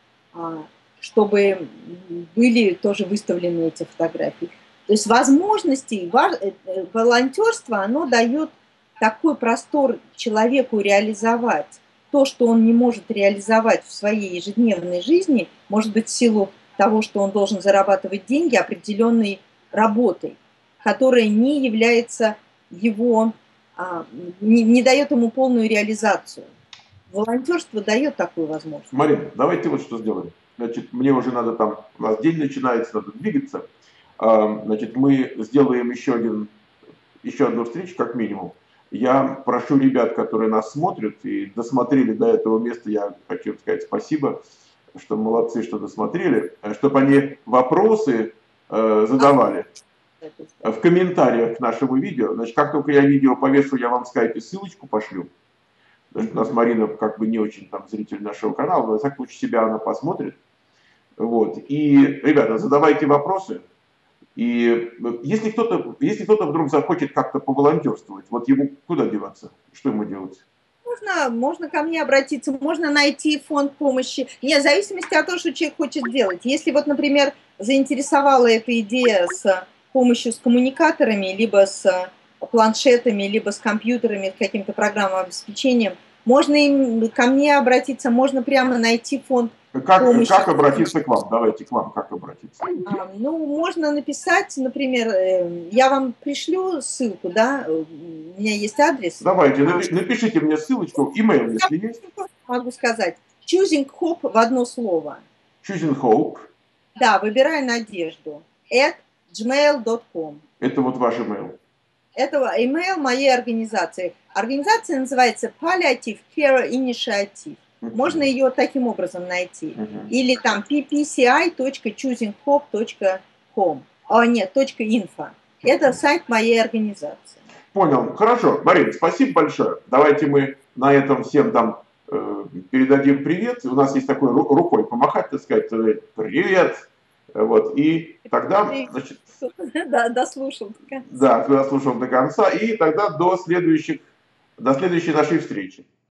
чтобы были тоже выставлены эти фотографии. То есть возможности, волонтерство, оно дает такой простор человеку реализовать то, что он не может реализовать в своей ежедневной жизни, может быть, в силу того, что он должен зарабатывать деньги определенной работой, которая не является его, а, не, не дает ему полную реализацию. Волонтерство дает такую возможность. Марина, давайте вот что сделаем. Значит, мне уже надо там, у нас день начинается, надо двигаться. Значит, мы сделаем еще, один, еще одну встречу, как минимум. Я прошу ребят, которые нас смотрят и досмотрели до этого места, я хочу сказать спасибо, что молодцы, что досмотрели, чтобы они вопросы э, задавали в комментариях к нашему видео. Значит, как только я видео повешу, я вам в скайпе ссылочку пошлю. Потому что у нас Марина как бы не очень там зритель нашего канала, но на всякий случай себя она посмотрит. Вот. И, ребята, задавайте вопросы. И если кто-то, если кто-то вдруг захочет как-то поволонтерствовать, вот ему куда деваться? Что ему делать? Можно, можно ко мне обратиться, можно найти фонд помощи. Нет, в зависимости от того, что человек хочет делать. Если вот, например, заинтересовала эта идея с помощью с коммуникаторами, либо с планшетами, либо с компьютерами, с каким-то программным обеспечением, можно им ко мне обратиться, можно прямо найти фонд Как, как обратиться к вам? Давайте к вам как обратиться. А, ну, можно написать, например, э, я вам пришлю ссылку, да, у меня есть адрес. Давайте, напишите мне ссылочку, имейл, если есть. Могу сказать. Choosing Hope в одно слово. Choosing Hope. Да, выбирай надежду. at gmail dot com. Это вот ваш имейл. Это имейл моей организации. Организация называется Palliative Care Initiative. Uh-huh. Можно ее таким образом найти. Uh-huh. Или там пи пи си ай точка чузинг хоп точка ком. А, нет, .info. Это сайт моей организации. Понял. Хорошо. Марина, спасибо большое. Давайте мы на этом всем там э, передадим привет. У нас есть такой рукой помахать, так сказать, привет. Вот. И тогда... Значит, да, дослушал до конца. Да, дослушал до конца. И тогда до следующих, до следующей нашей встречи.